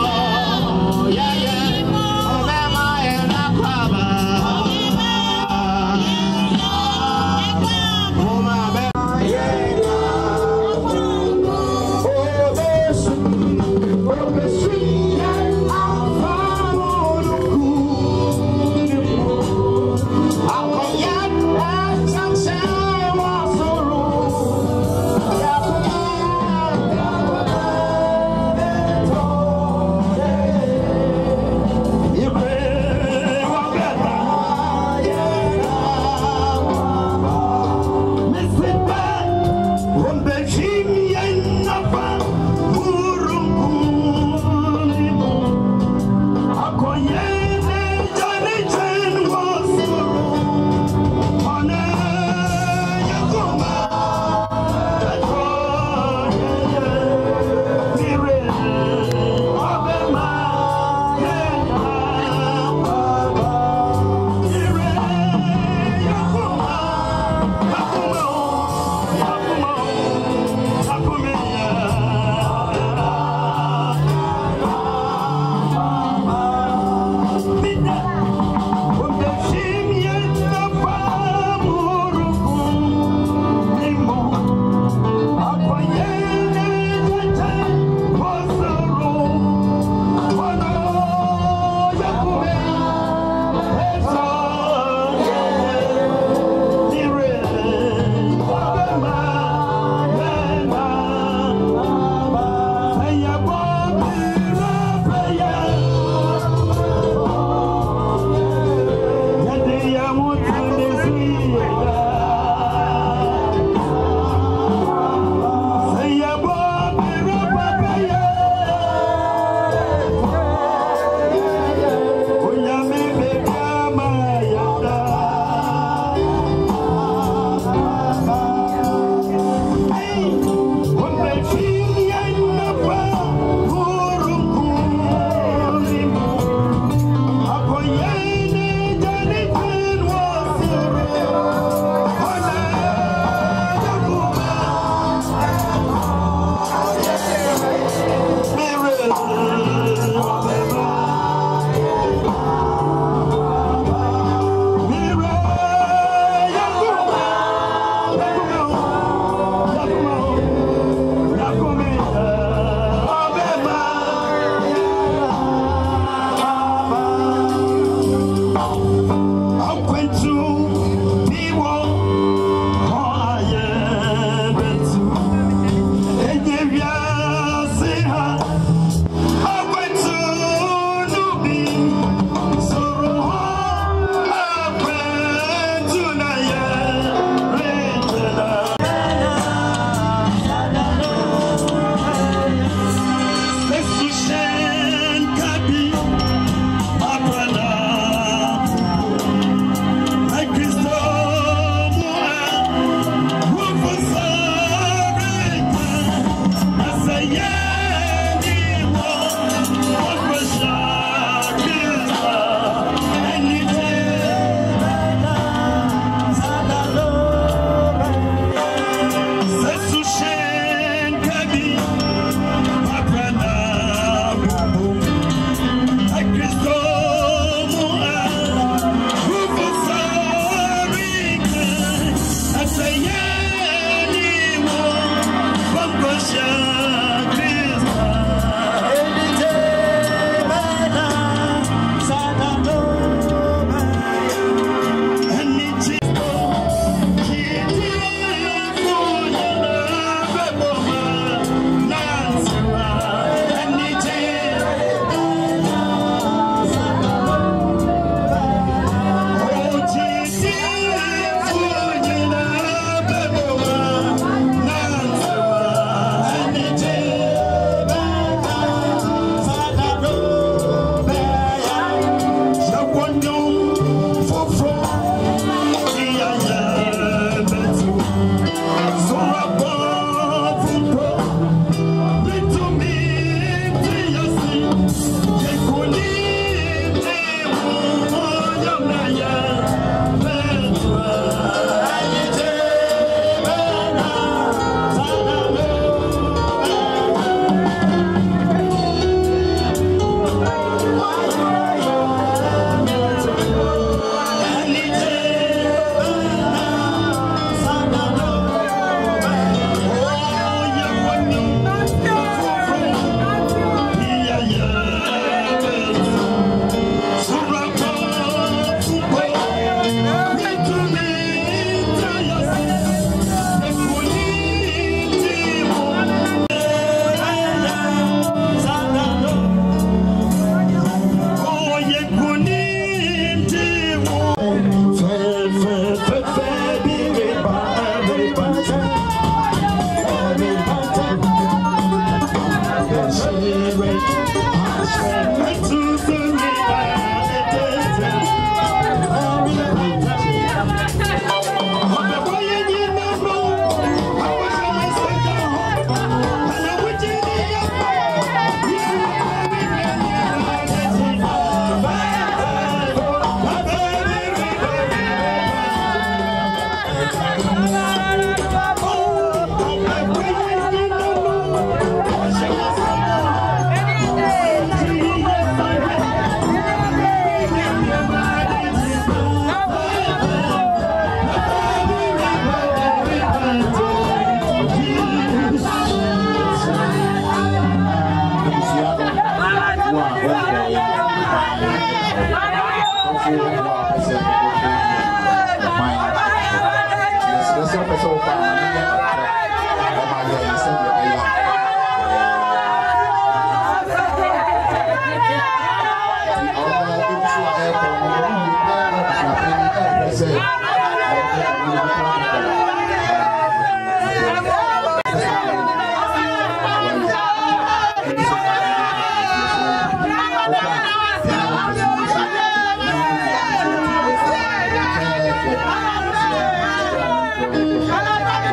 Speaker 2: Hello.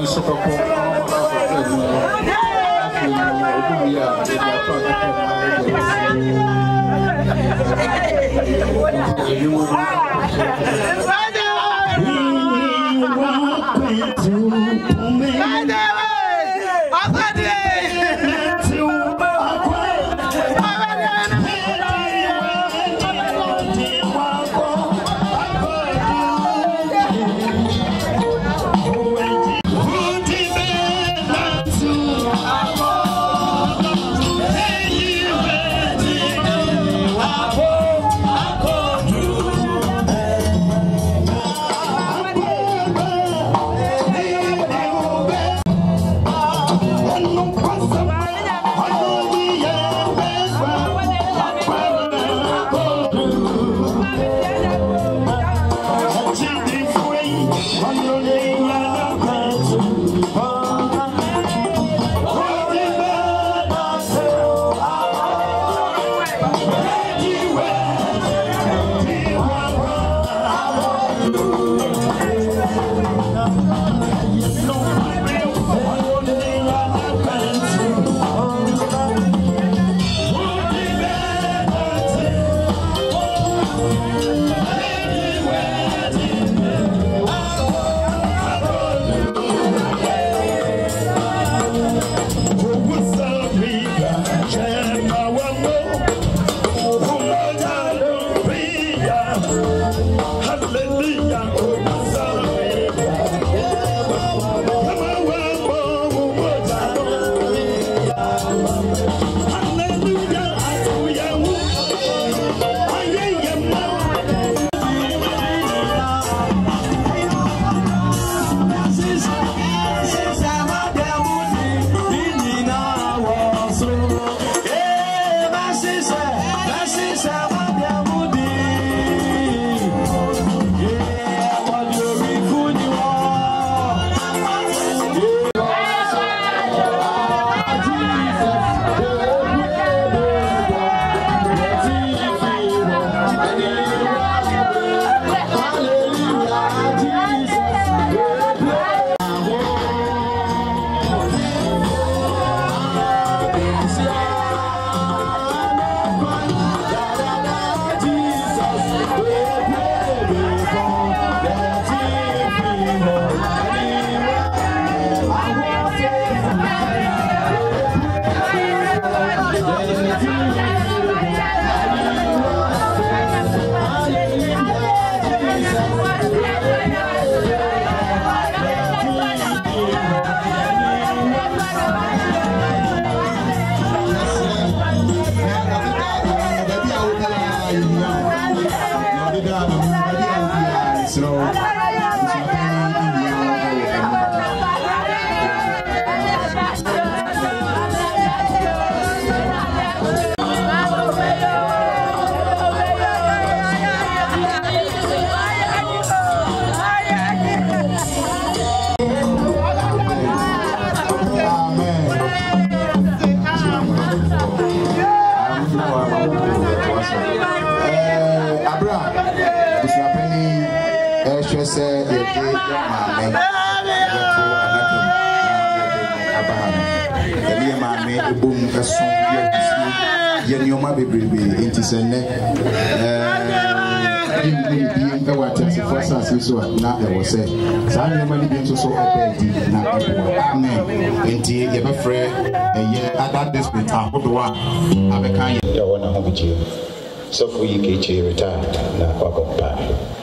Speaker 3: So for you get retired na kwa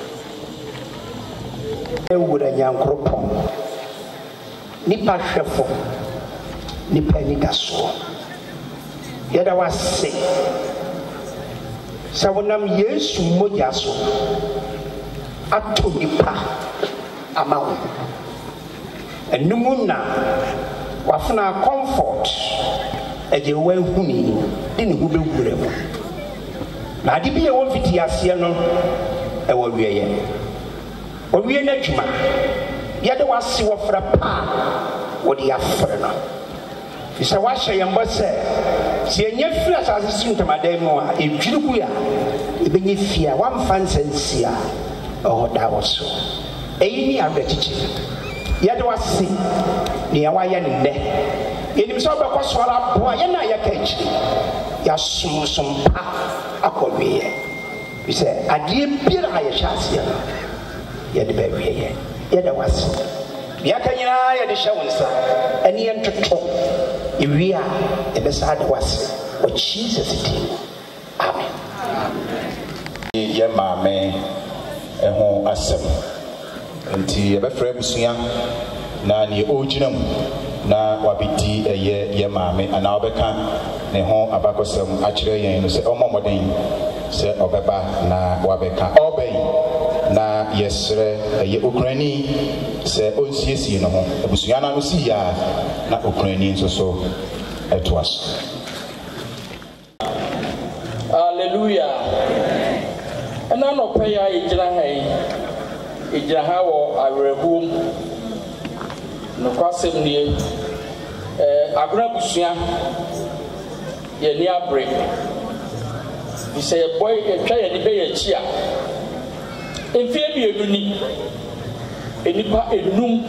Speaker 2: ewura nyankropon nipa hwefo nipa nidaso yada wase sawonam Yesu moja so ato nipa amawo enumuna wafuna comfort eje wanhuni de ne hube gure mo na ade bi e won fiti ase no e wo wieye owie na dwuma yade wase wo fra pa wo de afre no isa wa hye yembo se se enye firi asase sintomadan mu a edwirigu ya ebenye fia wa mfa nsansia o da wo so eyi ni abetichi
Speaker 5: yɛde wase nea wayɛ ne nnɛ yɛnim sɛ wobɛkɔ soara boa yɛna yɛka akyiri yɛasomsom pa akɔwieɛ fi sɛ adeɛ biara a yɛhyɛ aseɛ no yɛde bɛwieɛ yɛde wase yɛaka nyinaa yɛde hyɛ wo nsa ɛne yɛntoto yɛwie a yɛbɛsa de wase wɔ Jesus din amen
Speaker 3: yɛ maame ɛho asɛm nti yɛbɛfrɛ abusua na neɛ ɔgyina mu na wabɛdi ɛyɛ yɛ maame anaa wabɛka ne ho abakɔsɛm akyerɛ yɛn no sɛ ɔmmɔ mmɔden sɛ ɔbɛba na wabɛka ɔbɛn na yɛsrɛ ɛyɛ okurani sɛ ɔnsiesie no ho abusua no si yɛ a na okurani nso so ɛtoa so.
Speaker 6: Hallelujah. ɛna nɔpɛ yɛ a yɛgyina ha yi yɛgyina ha wɔ awerɛhoɔm nokwasɛm nie agorɔ abusua yɛni abere fi sɛ yɛtwa yɛde bɛyɛ akyi a mfeɛ mmienu ni nnipa enum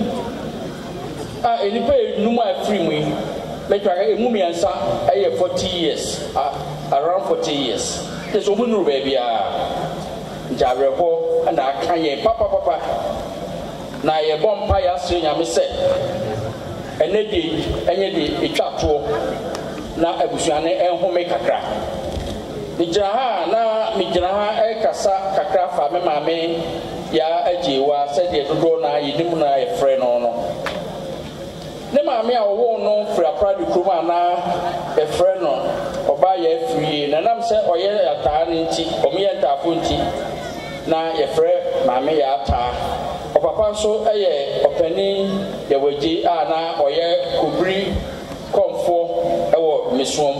Speaker 6: a afiri mu yi mɛtwa emu mmiɛnsa ɛyɛ 40 years around 40 years te sɛ ɔmo nuru baabiara nti awerɛhɔ ɛna aka yɛn papapapa na yɛbɔ mpa yɛasrɛ nyame sɛ ɛnɛ de ɛnyɛ de ɛtwa toɔ na abusua no ɛnhome kakra megyina ha na megyina ha ɛkasa kakra fa me maame yɛ agyeewa sɛdeɛ dodoɔ na yɛnim na yɛfrɛ no no ne maame a ɔwɔ no firi apra de kurom anaa yɛfrɛ no ɔbaa yɛ afiri na nam sɛ ɔyɛ ataa no nti ɔmo yɛ ntaafo nti na yɛfrɛ maame yɛ ataa ɔpapa nso ɛyɛ ɔpanin yɛwagye a na ɔyɛ kobiri kɔmfoɔ ɛwɔ mesoom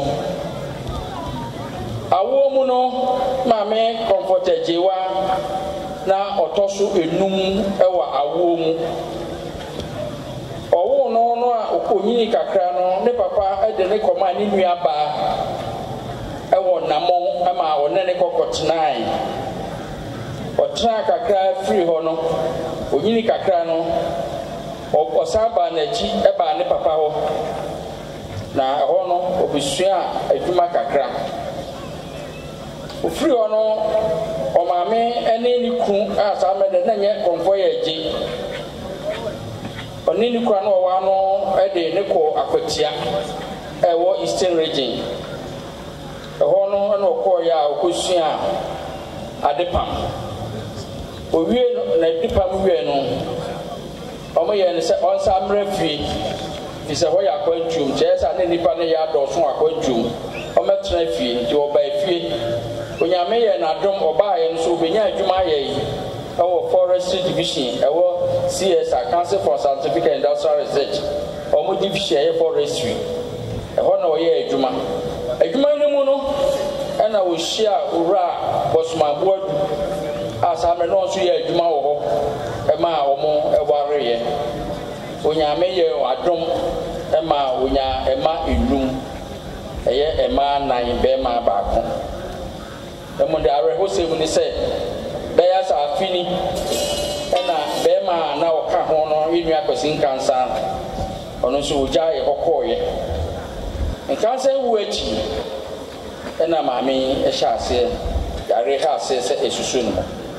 Speaker 6: awoɔ mu no maame kɔmfɔt agyewa na ɔtɔ so enum ɛwɔ awoɔ mu ɔwo no a ɔkɔnyini kakra no ne papa ɛde ne kɔma ne nua baa ɛwɔ namɔn ama ɔne ne kɔkɔtenae ɔtena kakra firi hɔ no onyini kakra no ɔsan baa n'akyi ɛbaa ne papa hɔ na ɛhɔ no ɔbɛsua adwuma kakra ofiri hɔ no ɔmaame ɛne ne kunu a saa mɛdɛ na nyɛ kɔmfɔ yɛ agye ɔne ne kura no ɔwɔ ano ɛde ne kɔ akwatia ɛwɔ eastern region ɛhɔ no ɛna ɔkɔɔyɛ a ɔkɔsua adepam owie na adepam wie no ɔmo yɛ no sɛ ɔnsa mmerɛ fie fi sɛ hɔ yɛ akwantuom kyerɛ sɛ ne nipa no yɛ adɔɔso akwantuom ɔmɛtena fie nti ɔbaa fie onyame yɛ n'adom ɔbaayɛ no so obɛnya adwuma ayɛ yi ɛwɔ forestry division ɛwɔ CSR Council for Scientific and Industrial Research ɔmo division ɛyɛ forestry ɛhɔ na ɔyɛ adwuma no mu no ɛna ɔhyia owura bɔsomaboadu a saa mmerɛ no nso yɛ adwuma wɔ hɔ ɛma a ɔmo ɛwareɛ onyame yɛ adom ɛma onya ɛma enum ɛyɛ ɛma nan bɛɛma baako ɛmo de awerɛhosɛm ne sɛ bɛyɛ sɛ afini ɛna bɛɛma a na ɔka ho no ɛnua kwasi nkansa ɔno nso ogya yɛ hɔ kɔɔyɛ nkansa wu akyi ɛna maame ɛhyɛ aseɛ yare ha aseɛ sɛ ɛsusu no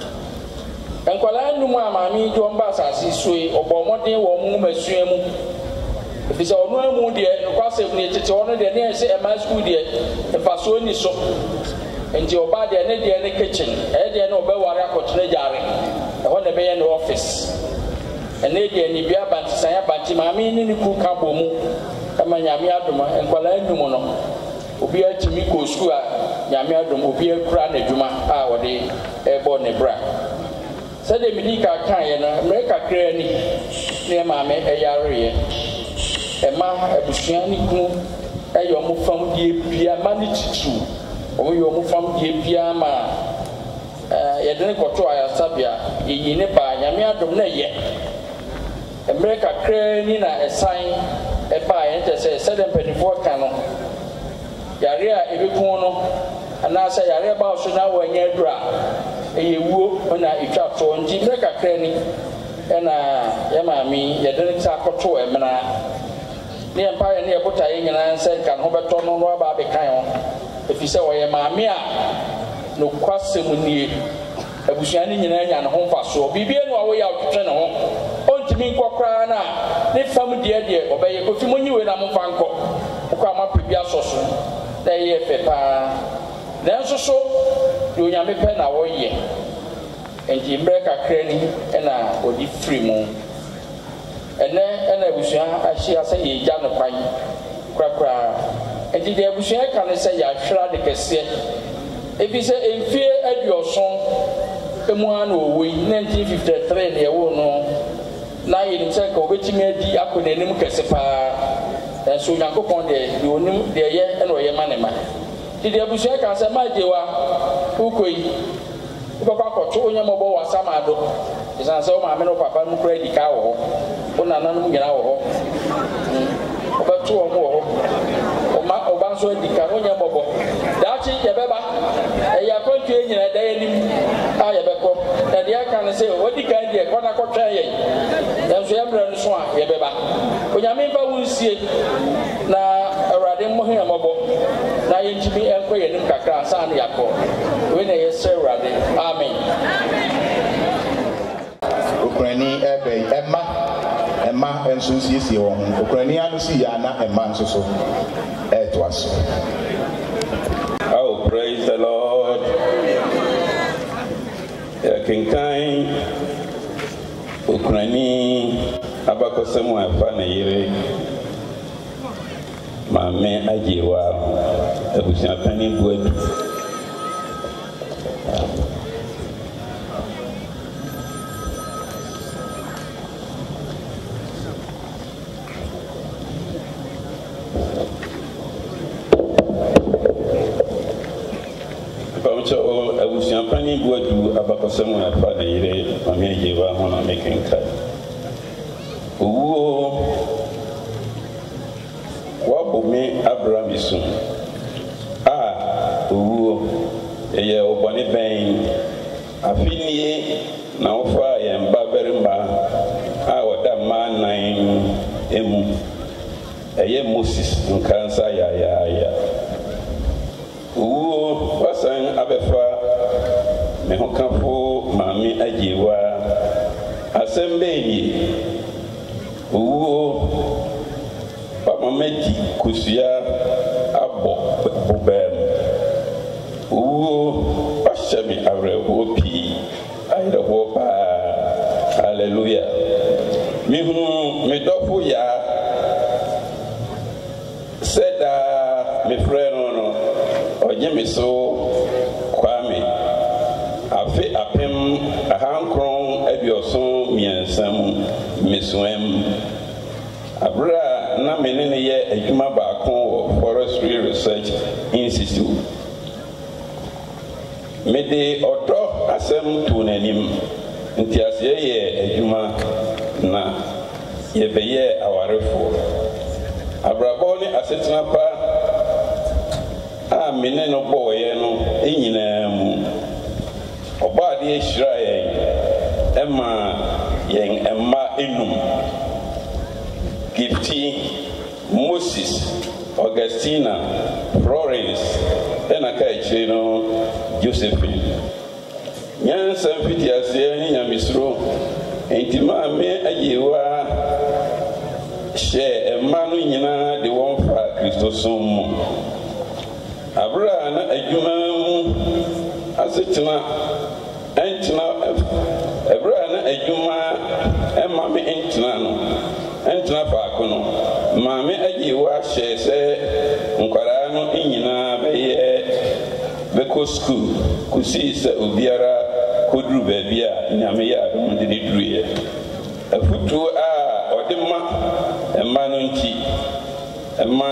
Speaker 6: nkwadaa nnum a maame de wɔn ba asase so yi ɔbɔ mmɔden wɔ wɔn mmasua mu efisɛ ɔno amu deɛ nokwasɛm ne tete hɔ no deɛ ne yɛ sɛ ɛma sukuu deɛ mfasoɔ ni so nti ɔbaa deɛ ne deɛ ne kitchen ɛyɛ deɛ ne ɔbɛware akɔtena gyare ɛhɔ na ɛbɛyɛ ne office ɛne deɛ ne bia abantisan abanti maame ne ne kuru ka bɔ mu ɛma nyame adom nkwadaa nnum no obi atumi kɔ sukuu a nyame adom obi akura n'adwuma a wɔde ɛbɔ ne bra sɛdeɛ medi ka kaeɛ no mmerɛ kakra ni ne maame ɛyareeɛ ɛma abusua ne kunu ɛyɛ ɔmo fam deɛ bia ma ne titiriw ɔmo yɛ ɔmo fam deɛ bia ma yɛde ne kɔtɔ ayasabea yɛyi ne baa nyame adom na ɛyɛ mmerɛ kakra ni na ɛsan ɛbaa yɛn kyɛ sɛ sɛdeɛ mpanimfoɔ ka no yare a ɛbɛku no anaasɛ yare baa so na wɔanyɛ aduru a ɛyɛ wuo na ɛtwa toɔ nti mmerɛ kakra ni ɛna yɛ maame yɛde ne nsa akɔto ɛmena ne yɛ mpa yɛ ne yɛbota yɛ nyinaa sɛ nka ne ho bɛtɔ no no aba abɛkan ho ɛfiri sɛ wɔyɛ maame a nokwasɛm nie abusua ne nyinaa nya ne ho mfasoɔ biribia no a wɔyɛ a wotwetwe ne ho ɔntumi nkɔ koraa no a ne fam deɛ ɔbɛyɛ kofi mo nyiwe na momfa nkɔ wokɔ a mapɛ bi asɔ so na ɛyɛ fɛ paa nanso so deɛ onyame pɛ na wɔyɛ nti mmerɛ kakra ni ɛna ɔde firi mu ɛnɛ ɛna abusua ahyia sɛ yɛgya no kwan korakoraa nti deɛ abusua ka ne sɛ yɛahwera de kɛseɛ ebi sɛ mfie aduɔson emu a na ɔwɔ yi 1953 na ɛwɔ no na yɛnim sɛ nka wɔbɛtumi adi akɔ n'anim kɛse paa nso onyankopɔn deɛ onim deɛ ɛyɛ ɛna ɔyɛ ma ne ma nti deɛ abusua ka sɛ maagyewa wokɔ yi wobɛkɔ akɔto wonyɛ mmɔbɔ wɔ asamado ɛsiane sɛ wo maame ne wo papa no kora adi kaa wɔ hɔ wo nananom nyinaa wɔ hɔ wobɛto wɔ mo wɔ hɔ ɔba nso adi ka wonyɛ mmɔbɔ daakye yɛbɛba ɛyɛ akwantuo nyina ɛda anim a yɛbɛkɔ na deɛ aka no sɛ wadi kan deɛ kɔ na kɔtwɛn yɛn nanso yɛmmerɛ no so a yɛbɛba onyame mfa wo nsie na awurade mmɔ hene mmɔbɔ na yɛntumi ɛnkɔ yɛnim kakra ansa ne yɛakɔ wei na yɛsrɛ awurade amen
Speaker 3: okurani ɛma nso nsiesie wɔn ho okurani ano si yɛ ana ɛma nso so ɛɛtoa so.
Speaker 7: Oh, praise the Lord. Kenkan okurani abakɔsɛm a ɛfa ne yere maame agyewa abusua panin buadu abusua panin buadu abakɔsɛm a ɛfa ne yere maame agyewa ho na mekenka owuo wabome Abraham so a owuo ɛyɛ ɔbɔne bɛn afenie na wofa yɛn ba barima a wɔda mmaa nan emu ɛyɛ Moses nkansa yayaaya owuo wasan abɛfa me ho kafo maame agyewa asɛm bɛyie owuo wamamadi kusua abɔ bobam owuo wahyɛ me awerɛhoɔ pii ayerɛhoɔ paa hallelujah mehunu me dɔfo yaa sɛ daa mefrɛ no ɔgye me so kwame afe apem ahankron aduɔson mmiɛnsa mu mesoam abere a na me ne yɛ adwuma baako wɔ Forestry Research Institute mede ɔdɔ asɛm too n'anim nti aseɛ yɛ adwuma na yɛbɛyɛ awarefoɔ abrabɔ ne asetena pa a me ne no bɔɔyɛ no nyinaa mu ɔbɔ adeɛ hyira yɛn ɛma yɛn mma enum Gifty, Moses, Augustina, Florence, ɛna ka akyire no Josephine. Nyansa mfiti aseɛ ne nyamesuro enti maame agyewa hyɛ mma no nyinaa de wɔn fa Kristo som mu. Abere a na adwuma mu asetena ɛntena abere a na adwuma ɛma me ɛntena no ɛntena faako no maame agyewa hyɛ sɛ nkwaraa no nyinaa bɛkɔ skul kosii sɛ obiara kɔduru baabi a nyame yɛ adom de ne duruiɛ afotuo a ɔde ma ɛma no nti ɛma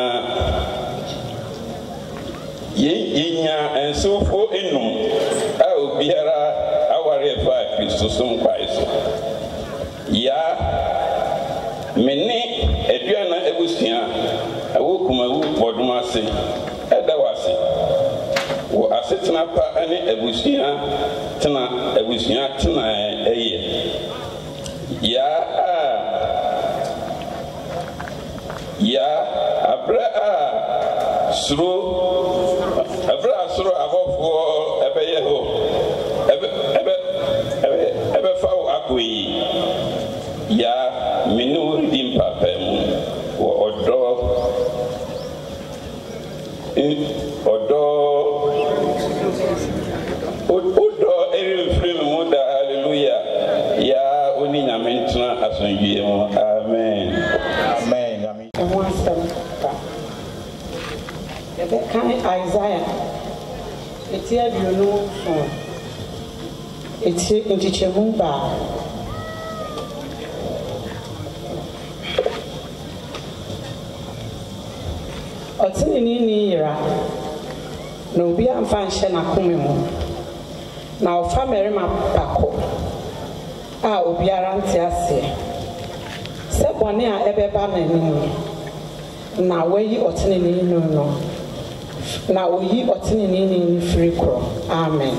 Speaker 7: yɛnya nsewfoɔ enum a obiara aware ɛfa Kristo so nkwae so yaa mene aduana abusua ɛwɔ kumawu bɔdom ase ɛda wɔ ase wɔ asetena pa ne abusua tena ɛyɛ abra soro abofo ebeye ho ebe fa akoyi ya minu redeem papem odo eri free mu da hallelujah ya oni nyamentra asonwie mu amen amen
Speaker 8: Can Isaiah? It's here, you know. It's here in Chichemumba. Otini era. No be am function a comemo. Now, family ma paco. Ah, Obiarantiasia. Sebonia Ebeban. Na weyi otini no. Na oyi otini ni free kro. Amen.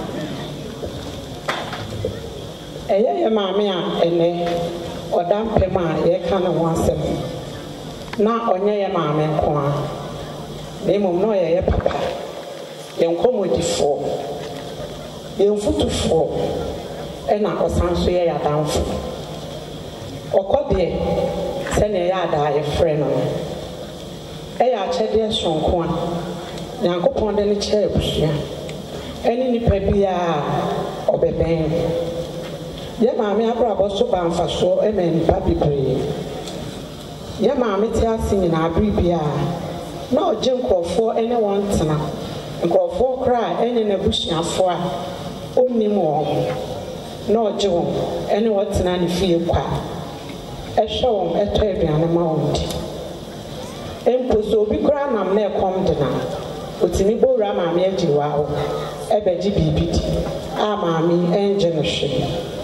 Speaker 8: Eye maame a ene odampem a ye ka ne ho asem. Na onye ye maame nko a. Na emom no ye papa. Ye nkomodifo. Ye mfutufo. Ena osanso ye yadamfo. Okode se ne ya da ye frɛ no. Eya achede sonko a. Nyankopɔn de ne kyɛ abusua. Ɛne nipa bia ɔbɛbɛn. Ye maame abrabɔ so bamfaso ɛma nipa bebree. Ye maame te ase nyina abiri bia na ɔgye nkrɔfoɔ ɛne wɔn tena. Nkrɔfoɔ kra ɛne n'abusuafo a onnim wɔn. Na ɔgye wɔn ɛne wɔn tena ne fie kwa. Ɛhwɛ wɔn ɛtɔ aduane ma wɔn di. Empo so obi kra nam na ɛkɔm de na. Otimi bora maame agiwa ho ebegye bibi di a maame enje no hwe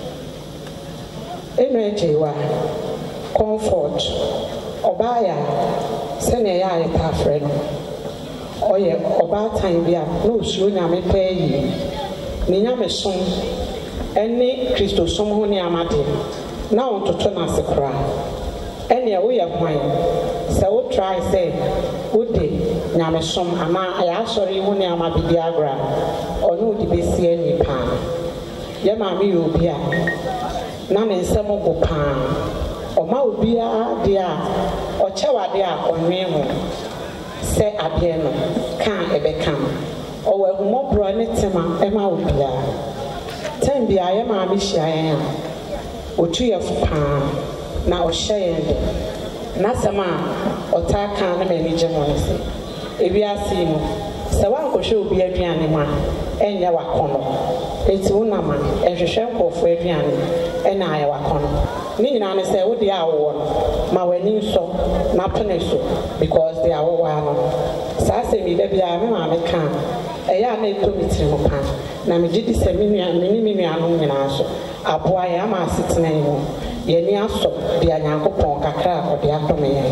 Speaker 8: enu agiwa comfort obaya se ne ya ayeta afre no oye obatan bia no osuo nyame pɛ yi ne nyame som ene Kristo som ho ne amade na ontoto na sekra ene wo ye hwan se wo try say ode nyame som ama aya sori ho ne ama bidi agra ono di besi ani pa ye maame yo obi a na ne nsem go pa o ma obi a de a o chewade a onwe ho se ade no kan ebe kan o wa humo bro ne tema e ma obi a tem bia ye maame hia yen a otu ye fu pa na o hye yen de na sama otaka na mani jemon se ebi ase mu se wan ko hwe obi aduane ma enya wakono eti unama ehwehwe nkofo aduane ena aye wakono ni nyina ne se wo de awo no ma wani so na pene so because they are wa no sa se mi da bia me ma me kan eya na eto mitiri mo pa na me gidi se mi nua no nyina so aboa ya ma asetena yi mo ye ni aso bia Nyankopɔn kakra akode atome ye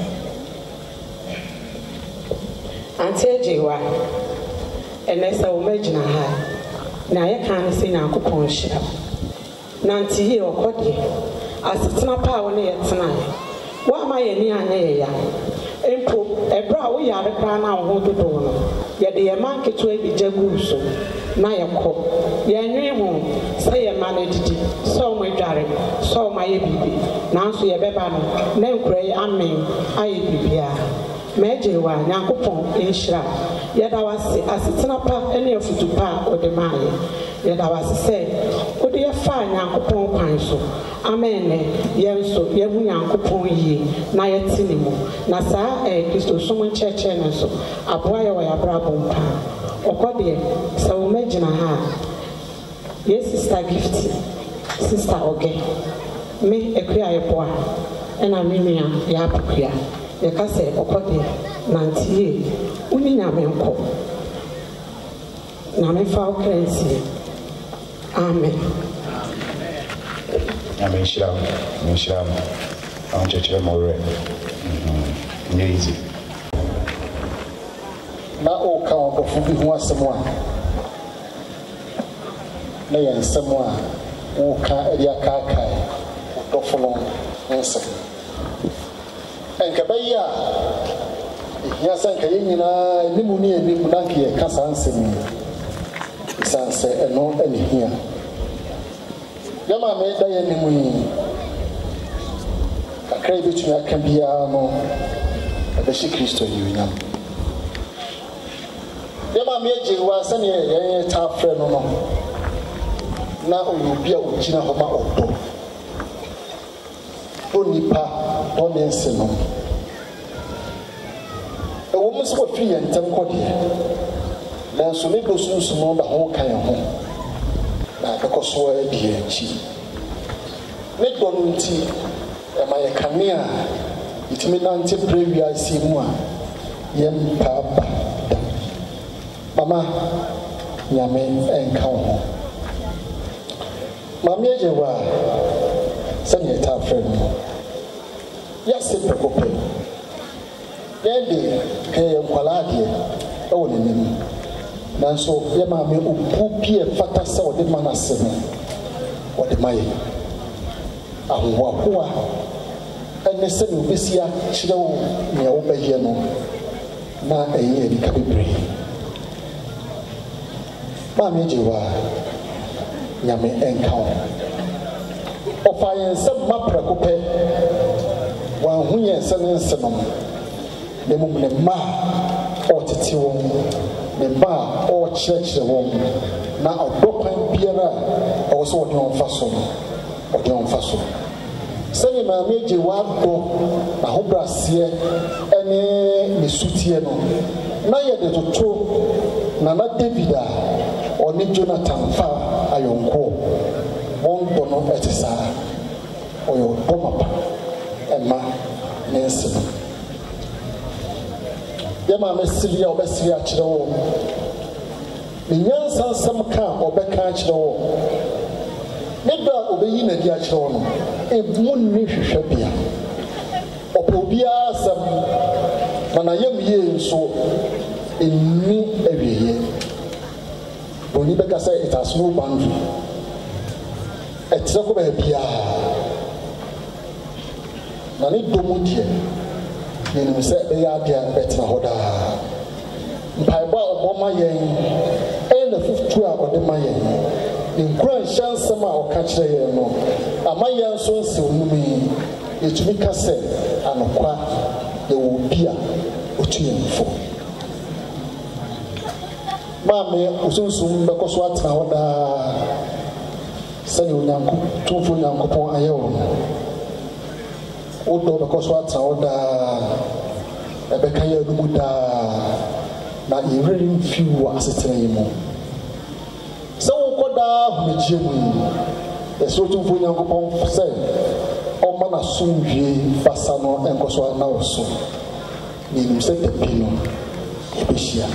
Speaker 8: ante ejewa enesa wo magina ha na ye kan se Nyankopɔn hyira na ante ye okode asetena pa wo ne ye tena wa ma ye ni anya ye ya empo ebra wo yare kra na wo dodo no ye de ye market we bi jagu so na ye kɔ ye nwe ho se ye ma na didi so mo adware so ma ye bibi na nso ye beba no na nkura ye amen aye bibia meje wa Nyankopɔn enhyira ye da wase asetena pa ene afutu pa ode maaye ye da wase se ode ye fa Nyankopɔn kwan so amen ne ye nso ye hu Nyankopɔn yie na ye tini mu na saa Kristo som ncheche ne so aboa ye wa ya bra bompa okode se wo magina ha ye sister gift sister oge me ekua ye poa ena me nua ya apakua ye ka se okode nantie uni nyame nko na me fa okrensi amen
Speaker 3: amen shalom on church more easy
Speaker 9: na o ka o fu bi ho asem a na ye nsem a o ka eri aka adɔfo no nsɛm nkɛbɛyi a ehia sɛ nka yɛn nyinaa anim ne anim na nka yɛka saa nsɛm yi ɛsiane sɛ ɛno ɛne hia yɛma meda yɛ anim yi kakra yɛbɛtumi aka biara no ɛbɛhyɛ kristo anuonyam yɛma meagye wa sɛneɛ yɛn taa frɛ no no na ɔyɛ obi a ɔgyina hɔ ma ɔdɔ onipa ɔne nse no ɛwɔ mu sɛ wɔfiri yɛn ntɛm kɔdeɛ nanso ne dɔ sunsun no da ho ka yɛn ho na ɛkɔ so adi yɛn akyi ne dɔ no nti ɛma yɛ kanea a yɛtumi nante brɛ wiase mu a yɛmpaaba da mama nyame ɛnka wo ho maame agye wɔ a sɛneɛ ɛtaa frɛ no no yɛase prɛko pɛ yɛn de kɛyɛ nkwalaa adeɛ ɛwɔ n'anim nanso yɛ maame obu bi a ɛfata sɛ ɔde ma n'ase no ɔde ma yɛ ahohoahoa ɛne sɛdeɛ obɛsi akyerɛ wo nea wobɛyɛ no na ɛyɛ adika bebree maame agye wɔ a nyame ɛnka wo ɔfa yɛn nsɛm ma prɛko pɛ wanho yɛn sɛ ne nsenom na mmom ne mma a ɔtete wɔn ne mma a ɔrekyerɛkyerɛ wɔn na ɔdɔ kwan biara a ɛwɔ sɛ ɔde wɔn fa so no ɔde wɔn fa so sɛdeɛ maame agye wadɔ n'ahobraseɛ ne ne sutie no na yɛde toto nana david a ɔne jonathan fa ayɔnkoɔ wɔn dɔ no ɛte saa ɔyɛ ɔdɔ mapa ɛma ne nse no yɛ maame siri a ɔbɛsiri akyerɛ wɔ ne nyansa nsɛm ka a ɔbɛka akyerɛ wɔ ne dɔ a ɔbɛyi n'adi akyerɛ wɔ no emu nni hwehwɛbea ɔpɛ obiara asɛm na n'ayam yie nso enni awieɛ bɔnni bɛka sɛ it has no boundary ɛkyerɛ kɔ baabiara na ne dɔ mu deɛ yɛnim sɛ ɛyɛ adeɛ a ɛbɛtena hɔ daa mpaebɔ a ɔbɔ ma yɛn ɛyɛ n'afotuo a ɔde ma yɛn ne nkura nhyɛ nsɛm a ɔka kyerɛ yɛn no ama yɛn nso nsew nom yi yɛtumi ka sɛ anokwa yɛwɔ obi a ɔtu yɛn fo maame osonsum bɛkɔ so atena hɔ daa sɛdeɛ tumfo onyankopɔn ayɛ wɔ no wodɔ bɛkɔ so atena hɔ daa ɛbɛka yɛ no mu daa na yɛwerɛ mfi wɔ asetena yi mu sɛ wokɔ daa ahomegyeɛ mu yi yɛsɛ tumfo onyankopɔn sɛ ɔma n'asomdwie basa no ɛnkɔ so ana wɔ so na yɛnim sɛ da bi no yɛbɛhyia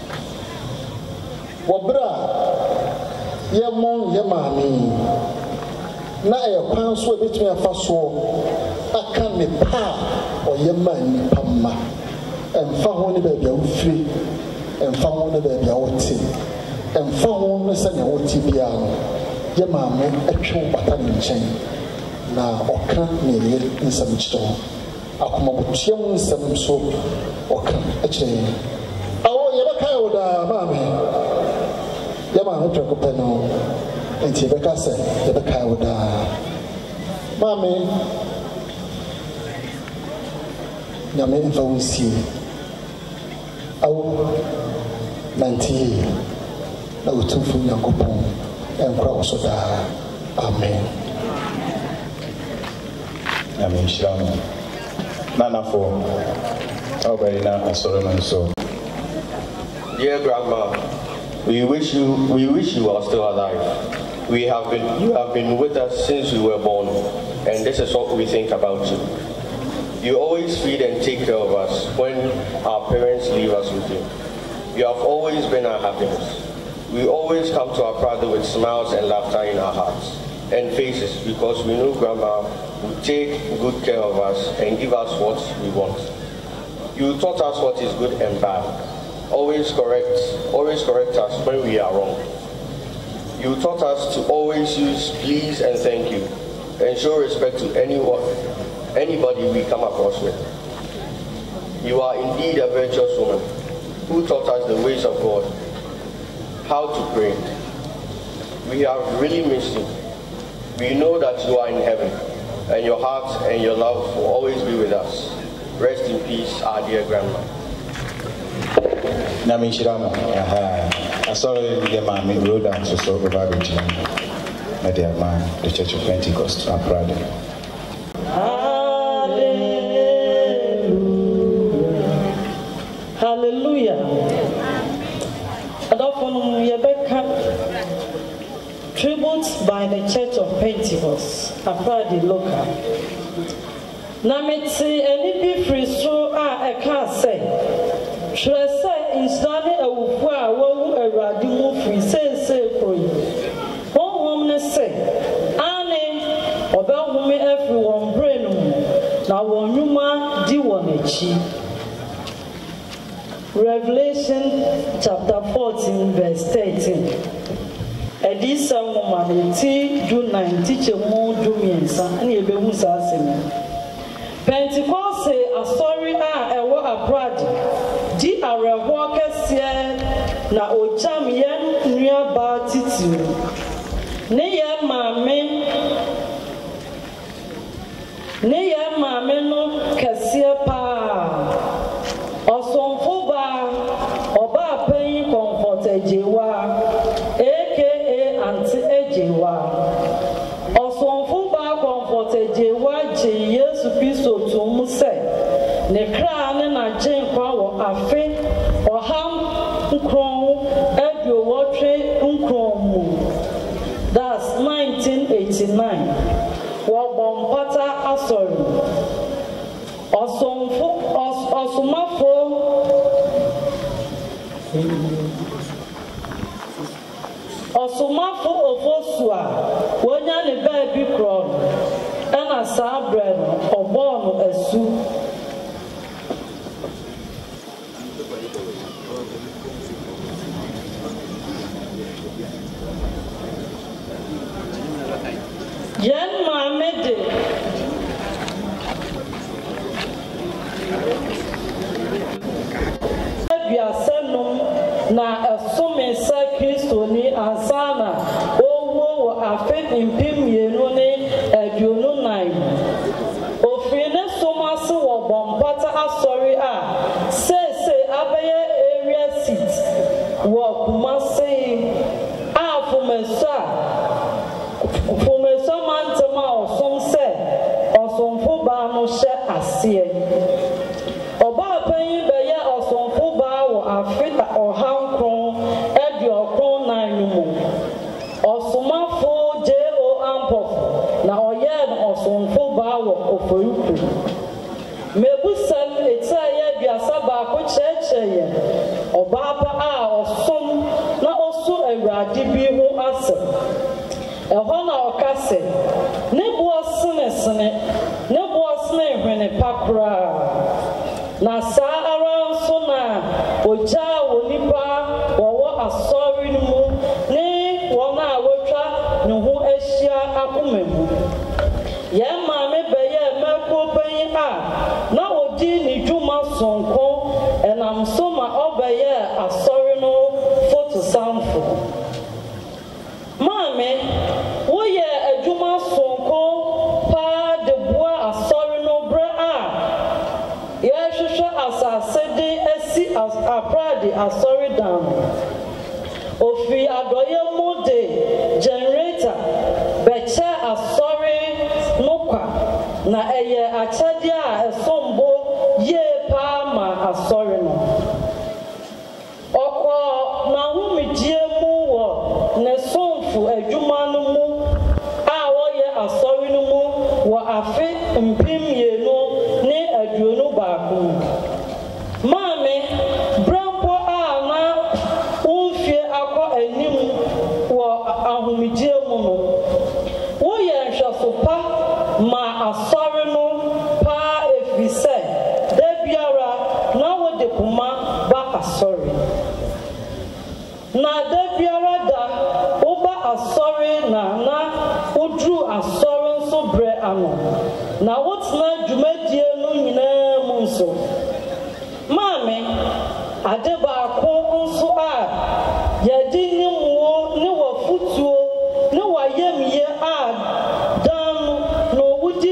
Speaker 9: wɔ berɛ a yɛmmɔ yɛ maame na ɛyɛ kwan so a ɛbɛtumi afa soɔ aka ne pa a ɔyɛ ma nnipa mma ɛmfa ho ne baabi a wofiri ɛmfa ho ne baabi a wote ɛmfa ho ne sɛnea wote biara no yɛ maame atwe wo bata ne nkyɛn na ɔka ne ɛyɛ nsɛm kyerɛ wo akomabotua mu nsɛm nso ɔka akyerɛ yɛn awɔ yɛbɛka wo daa maame yɛ maame prɛko pɛ no nti yɛbɛka sɛ yɛbɛka wo daa maame nyame mfa wo nsie awo nante yie na wotumfo nyankopɔn ɛnkora wo so daa amen
Speaker 3: nyame nhyira no nanafo ɔbɛyi na asɔre no nso.
Speaker 10: Dear Grandma, we wish you are still alive. You have been with us since we were born, and this is what we think about you. You always feed and take care of us when our parents leave us with you. You have always been our happiness. We always come to our Prado with smiles and laughter in our hearts and faces because we know Grandma will take good care of us and give us what we want. You taught us what is good and bad. Always correct us when we are wrong. You taught us to always use please and thank you and show respect to anybody we come across with. You are indeed a virtuous woman who taught us the ways of God, how to pray. We have really missed you. We know that you are in heaven, and your heart and your love will always be with us. Rest in peace, our dear grandma.
Speaker 3: Nami Shirama, I saw the man road and so over the dear man, the Church of Pentecost, I'm proud.
Speaker 11: Hallelujah. Tribute by the Church of Pentecost, Apradi Local. Namiti enibi free so a can say. Should say instantly a wufwa wo eradi mu free say for you. One woman say, Anne, about whom everyone brain now one yuma di one echi. Revelation chapter 14 verse 13. Edisa woman do 9 teacher mo do miensa na ebe hu sa asem. Pentecost say a story ewo abroad di areho kese na ojam yen nua ba titu. Ne ye maame no kese pa. Osonfo ba oba pen comfort ejewa aka anti ejewa osonfo ba comfort ejewa je Yesu Kristo to mu se ne kra ne na gen kwa wo afe oham nkron edio wotwe nkron mu. That's 1989 wo bompata asori osonfo Osumafo ofosua wonya ne baby kron ena sabre no obono asu yen maamede biasenum na asome sa Kristo ni ansana owo wo afe impim yenu ni aduonu nine ofiri ne somase wo bompata asori a sese abeye area seat wo Kumasi a fomesa mantema osom se osomfo ba no hye ase oba pan beye osomfo ba wo Africa ohankron ediokron nan mu osomafo jo ampof na oye no osomfo ba wo oforuku mebusam etaye biasa ba ko checheye oba pa a osom na oso awurade bi ho asem ehona okase ne buosene hwene pakra na sa aranso na oja wonipa wo asori mu ne wona awotwa ne ho ahia akomemu ye ma me beye mako pan a na odi ni dwuma sonko enam so ma obeye asori no photo sample mame wo ye adwuma sonko pa de boa asori no bra a ye hwehwe asase de asi aprade asori down ofi adoye mode generator beche asori nokwa na eye achade a esombo ye pa ma asori no okọ na humidie mu wo ne somfu adwuma no mu a wo ye asori no mu wo afi mpim ye no ne aduonu baako mame brampo a na umfie akọ anim wo ahumidie mu no wo ye nhwaso pa ma asori no pa efise da biara na wo de kuma ba asori na da biara da wo ba asori na udru asori nso ano na wotena dwumadie no nyinaa mu nso maame ade baako nso a yɛde ne muo ne wafutuo ne wayamye a dan no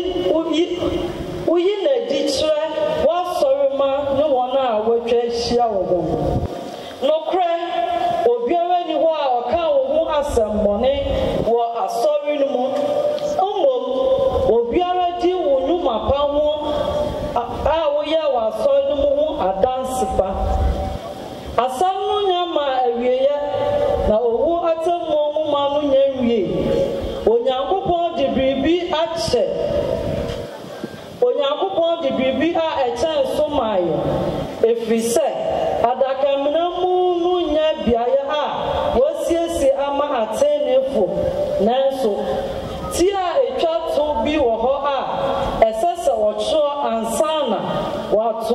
Speaker 11: woyi na di kyerɛ wasɔre ma ne wɔn a wɔatwa ahyia wo ho nokorɛ obiara ni hɔ a ɔka wo ho asɛmmɔne wɔ asɔre no mu mmom obiara di wo nnwuma pa ho a woyɛ wɔ asɔre no mu ho adansepa asɛm no nya ma awieɛ na owu atemmuo nwoma no nya wie onyankopɔn de biribi akyɛ onyankopɔn de biribi a ɛkyɛn so maayɛ ɛfiri sɛ adakamena mu no nya beaeɛ a wɔasiesie ama atenefo nanso ti a ɛtwa to bi wɔ hɔ a ɛsɛ sɛ wɔkyerɛ ansa na wato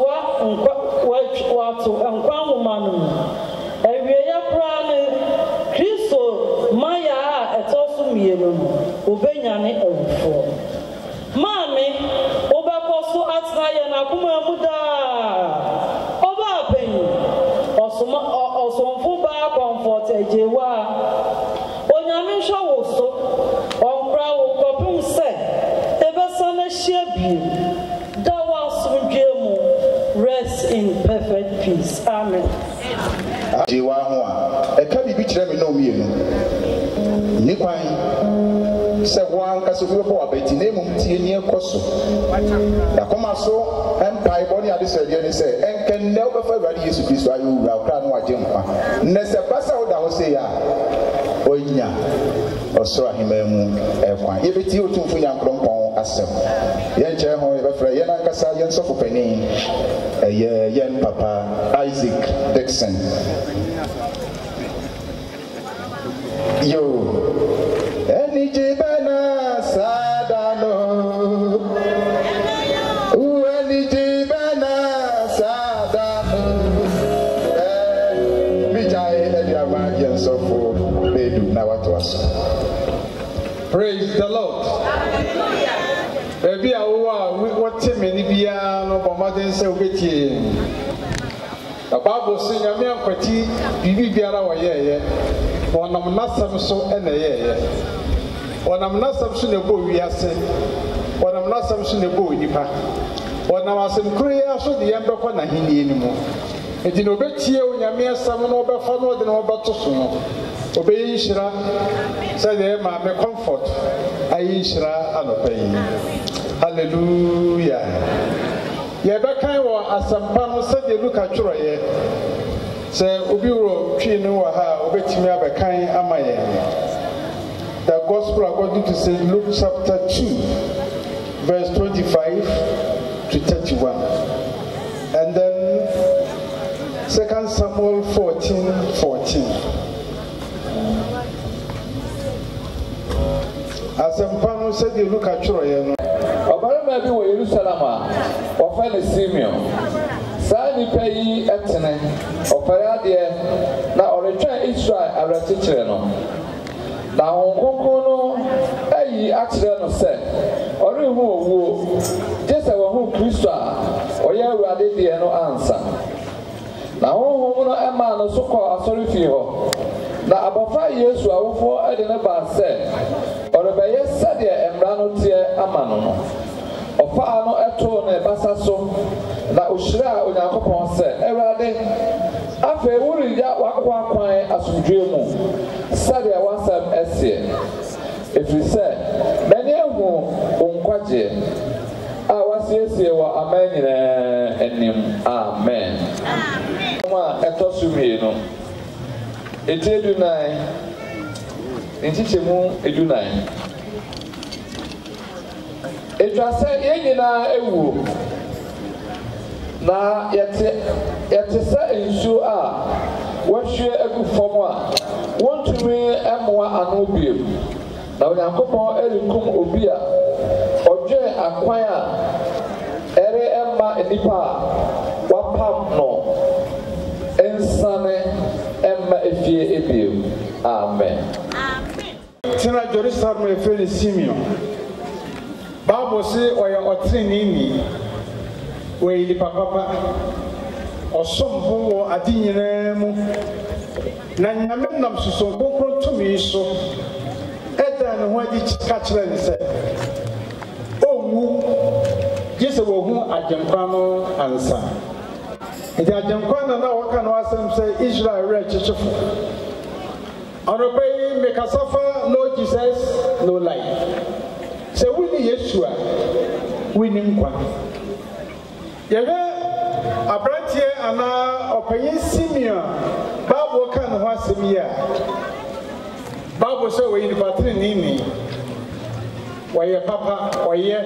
Speaker 11: nkwa nwoma no mu awieɛ koraa ne kristo maya a ɛtɔ so mmienu no wobɛnyane awufoɔ maame wobɛkɔ so atena yɛ n'akoma mu daa ɔbaa panyin ɔsomfo baa kɔmfɔt agyewa onyame nhwɛ wo so ɔnkora wo kɔpem sɛ ɛbɛsa no ahyia bio da wɔ asomdwe mu rest in perfect peace amen
Speaker 3: agyewa ho a ɛka biribi kyerɛ me na ɔmmienu nni kwan sɛ woankasa obi bɛbɔ wabɛti na mmom tie ni ɛkɔ so nakɔma so mpaebɔ ne ade sɛdeɛ ne sɛ ɛnkɛnnɛ wobɛfa awurade yesu kristo ayɛ owura wokra no wagye nkwa nnɛ sɛ ba sɛ woda hɔ sei a ɔnya ɔsoro ahemmaa mu ɛkwan yɛbɛtie otumfo nyankorɔmpɔn asɛm yɛnkyerɛ ho yɛbɛfrɛ yɛn ankasa yɛn sɔfo panin ɛyɛ yɛn papa Isaac Dixon yo Eniji bana sadano Eniji bana sadano Mijai Eliama Yensofo Bedu Nawatwaso.
Speaker 12: Praise the Lord. Baby awa what many bia no bomaden se obeti. The Bible says nyame ankwati bibi biara wo ye Onam nasam so ena ye Onam nasam so ne bo wiase Onam nasam so ne bo nipa Onam asem kroya so de yembekọ na henie ni mu Enti no betie onyame asam no obefa no de no obeto so no obeyi nhira say de ma me comfort ayi nhira anopa yi hallelujah ye bekan wo asampa no say de Luka tworoye say obi ro twi no wa ha obetimi abekan amaye The Gospel according to St. Luke chapter 2 verse 25 to 31 and then 2 Samuel 14:14 Asempano said the Luke atworoye no
Speaker 6: Obarama bi wo Jerusalem a ofa ne Simeon saa nipa yi etene opere ade na oretwa Israel awratekyere no na honkonkon no ayi akyere no sɛ ɔrehu owuo gyesɛ wɔhu Kristo a ɔyɛ awurade deɛ no ansa na honhom no ɛma no so kɔ asɔre fie hɔ na abɔfra Yesu awofoɔ ɛde ne ba sɛ ɔrebɛyɛ sɛdeɛ mmara no teɛ ama no no ɔfaa no ɛtoo ne basa so na ohyira Onyankopɔn sɛ Awurade afei woreyɛ wakɔ akwan asomdwoe mu sɛdeɛ wasɛm ɛseɛ ɛfiri sɛ m'ani ahu wo nkwagyeɛ a wasiesie wɔ aman nyinaa anim amen a ɛtɔ so mmienu eti 19 ntikyɛmu 19 etwa sɛ yɛn nyinaa ewuo na yɛte sɛ nsuo a wɔahwie agu fam a wɔntumi mmoa ano bio na Onyankopɔn ɛrekum obi a ɔdwene akwan a ɛre ɛma nnipa a wapam no nsane ɛmma efie ebio amen.
Speaker 12: Tena Jerusalem efiri Simeon Bible say oya otrinini we di papa osombo wo ade nyina mu na nyame nam suso kokro tumi so eda ne ho adi ka kire ne se owu jese wo hu ajenkwa no ansa edi ajenkwa na waka no asem se Israel re chichifo Honorable Mekasafa, no Jesus, no life. So we need Yeshua, we need one. Yaga, a brand here and a opinion senior, Bible can once a year. Bible said we in the pattern in me. Why your papa, why ye?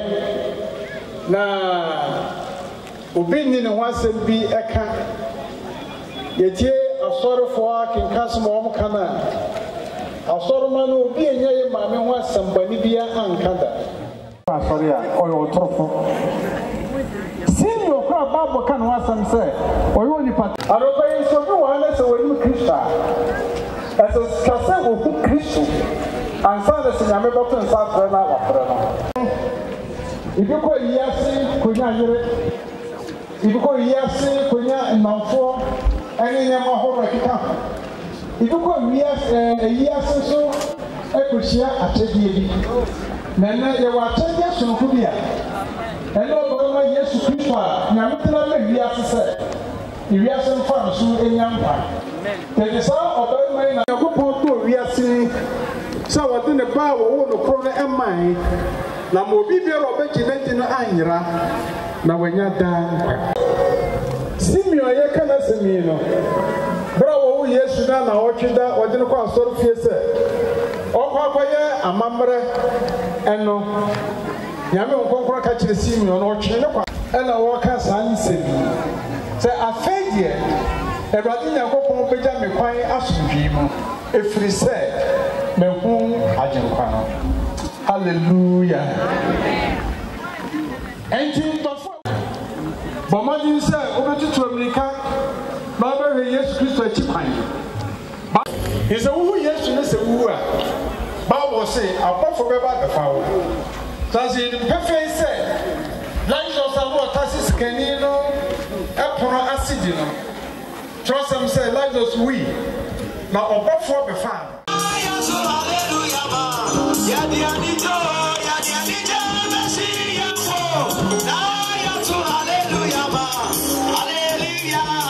Speaker 12: Na, Ubin in once and be a can. Yet ye, a sort of work in Casimom Canal. Asoromano obi enye maame ho asambani bia ankada asori a oyo otrofo senior kwa babo kan wasam se oyo nipa aroba yeso bi wa na se woni Kristo eso kase wo ku Kristo ansa na se nyame boto nsa afre na afre no ibiko yasi kunya yire ibiko yasi kunya nmanfo ene nyama horo kika Ibuko yes so ekushia atedie bi. Nana ye wa atedie sonko bia. Ene obama Yesu Kristo a nyametena na wiase se. Wiase mfa no so enyampa. Tede sa obama na yakopon to wiase sa wode ne ba wo no pro na eman na mo bibia ro begine no anyira na wanya dan. Simio ye kana semi no. Bravo Yesu na ochida odine kwa asoro fie se okwakoye amamre eno nyame nkonkoro ka kire Simeon no otwe ne kwa ena wo ka san sebi se afedie Ewrade Nyankopon beja me kwan asomdwi mu efiri se me hu agenkwa no hallelujah enti tofo bomadi se obetutu America Baba Yesu Kristo achipan. He said, "Who Yesu ne se wu a." Bible say, "Abofo beba the fawo." So say the perfect say, "Like us abo tasis kenino, epono acid no." Trust him say, "Like us we." Na obofo be fa. Hallelujah ma. Ya di anijo, Messi ya fo. Na ya to hallelujah ma. Hallelujah.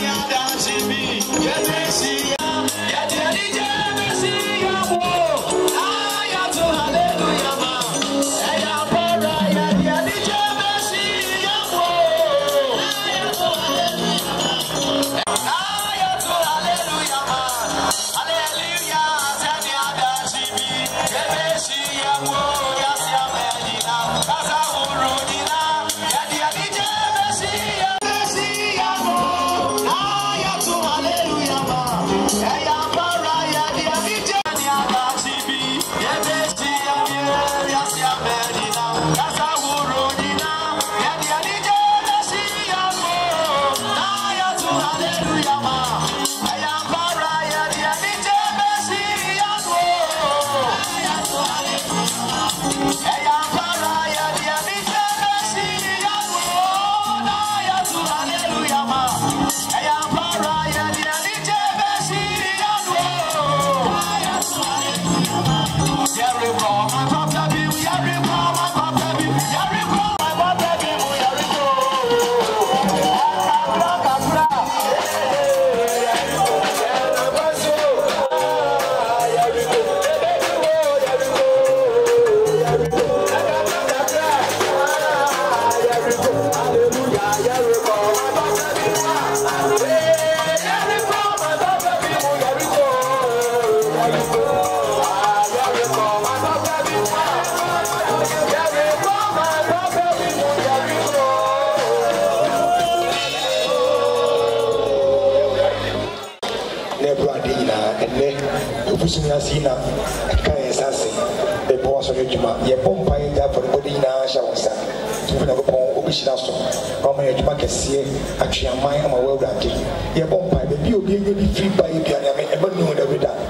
Speaker 5: Sina kan sase e bo so juma ye pompa ye da for body na sha wasa tu na go pon obi shira so o ma ye juma kese atweaman ama wa wurade ye pompa be bi obi enye bi free buy bi anya me e ba nu da weda o me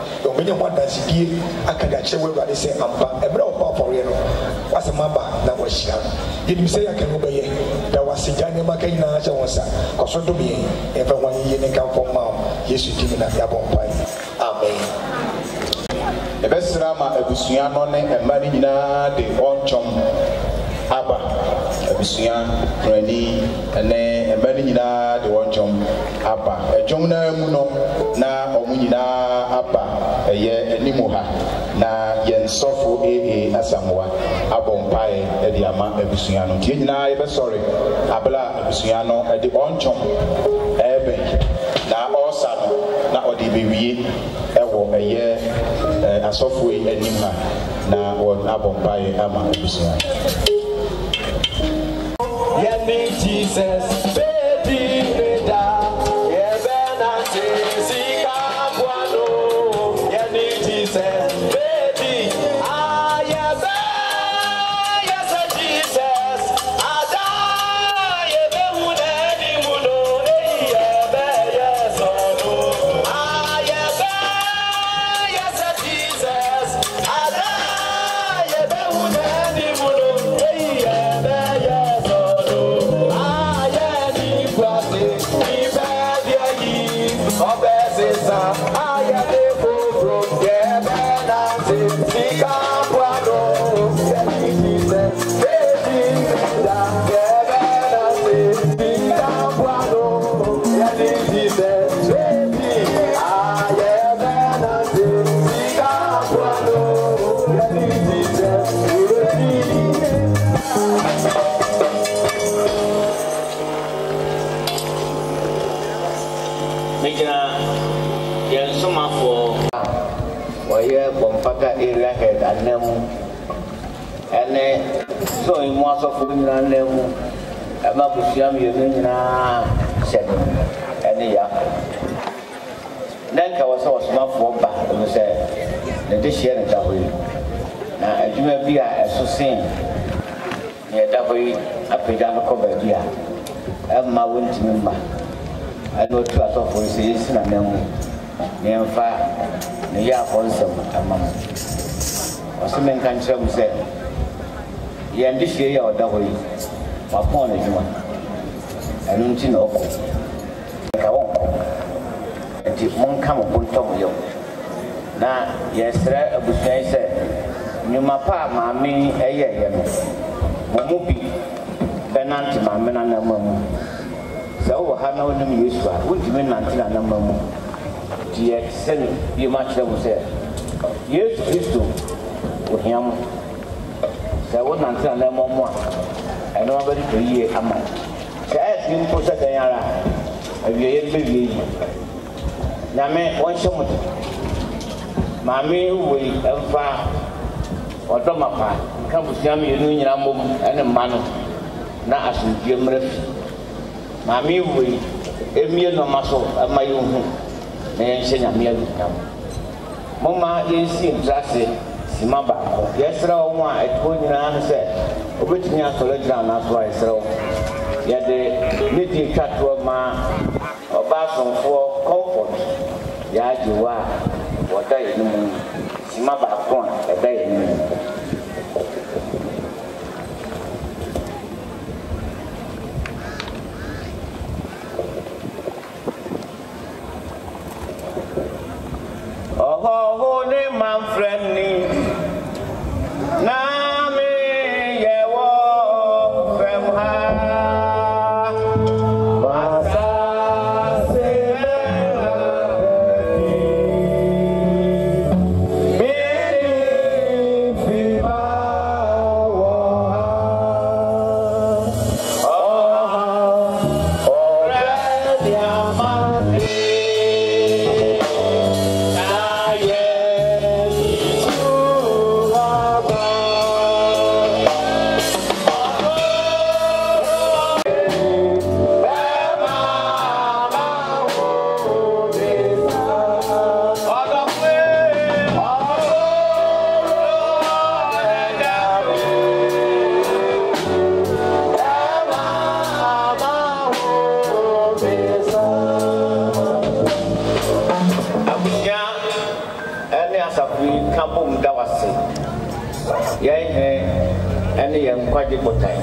Speaker 5: ne ho adansedie aka de akyerɛ wɔ Awurade sɛ ampa ɛberɛ ɔkɔ afɔreɛ no wasɛm aba na wɔahyia no yɛnim sɛ yɛaka no bɛyɛ da wasegya nneɛma ka nyinaa hyɛ wɔn nsa kɔso dom yɛn yɛmfa ho ayɛyie ne nkamfo ma wo Yesu din na yɛabɔ mpae amen.
Speaker 3: Ebesra ma abusua no ne mma no nyinaa de ɔntwom aba abusua brani ne mma no nyinaa de ɔntwom aba ɛdwom na mu no na ɔmo nyinaa aba ɛyɛ animu ha na yɛn sɔfo asamoa abɔ mpae de ama abusua no tie nyinaa yɛbɛsɔre abla abusua no de ɔntwom ɛbɛn na ɔsa no na ɔde bewie ɛwɔ ɛyɛ asɔfo anim ha na wɔn abɔ mpae ama abusua.
Speaker 13: Jesus, baby, beda, yebena sika buano, yeni Jesus, baby, yebe, yes Jesus, ada, yebe uneni muno, yebe yes ono, yebe, yes Jesus, ada, yebe uneni muno, yebe yes ono.
Speaker 14: Bompaka area head and nemu and so in most of nemu about Pusiam Yunina said and ya then I was so smart for back and said the dish here in W. Now you may be a sing near W up a down the cover here. I'm my winter member. I know to us of voices and nemu near fire. Ne ya konsem amam ɔsɛmen kan kyerɛ mu sɛ yɛn de hwie yɛ ɔda hɔ yi wapɔn n'adwuma ɛno nti na ɔkɔ nka wɔnkɔ nti monka mo bontɔ mo yɛw na yɛsrɛ abusua yi sɛ nnwuma pa a maame ɛyɛɛyɛ no mo mu bi bɛnante maame no anama mu sɛ wowɔ ha na wonim Yesu a wontumi nante n'anama mu yɛ sɛne bi ma kyerɛ mu sɛ Yesu Kristo ohia mo sɛ wo nante na nɛmɔ mu a ɛno abɛde tɔ yie ama sɛ ɛyɛ mpo sɛ dɛn ara awieyɛ no bɛwie yi nyame wɔnhyɛ mo de maame wei ɛmfa ɔdɔ ma pa nka busua mmienu nyina mmom ɛne mma no na asomdwie mmerɛ fi maame wei ɛmie nɔma so ɛma yɛ hu na yɛnhyɛ nyame adunyam moma yɛnsi ntrase sima baako yɛsrɛ wo mu a ɛtoɔ nyinaa no sɛ wobɛtumi asɔre gyina anaso a yɛsrɛ wo yɛde ne di twa toɔ ma ɔba asomfoɔ comfort yɛagye wo a wɔda yɛ no mu sima baako a ɛda yɛ no mu oh ne man friendly na me ye wo from ha basa se me fi ba wo oh red ya nka bom da wase yɛn ɛne yɛn nkwagye botan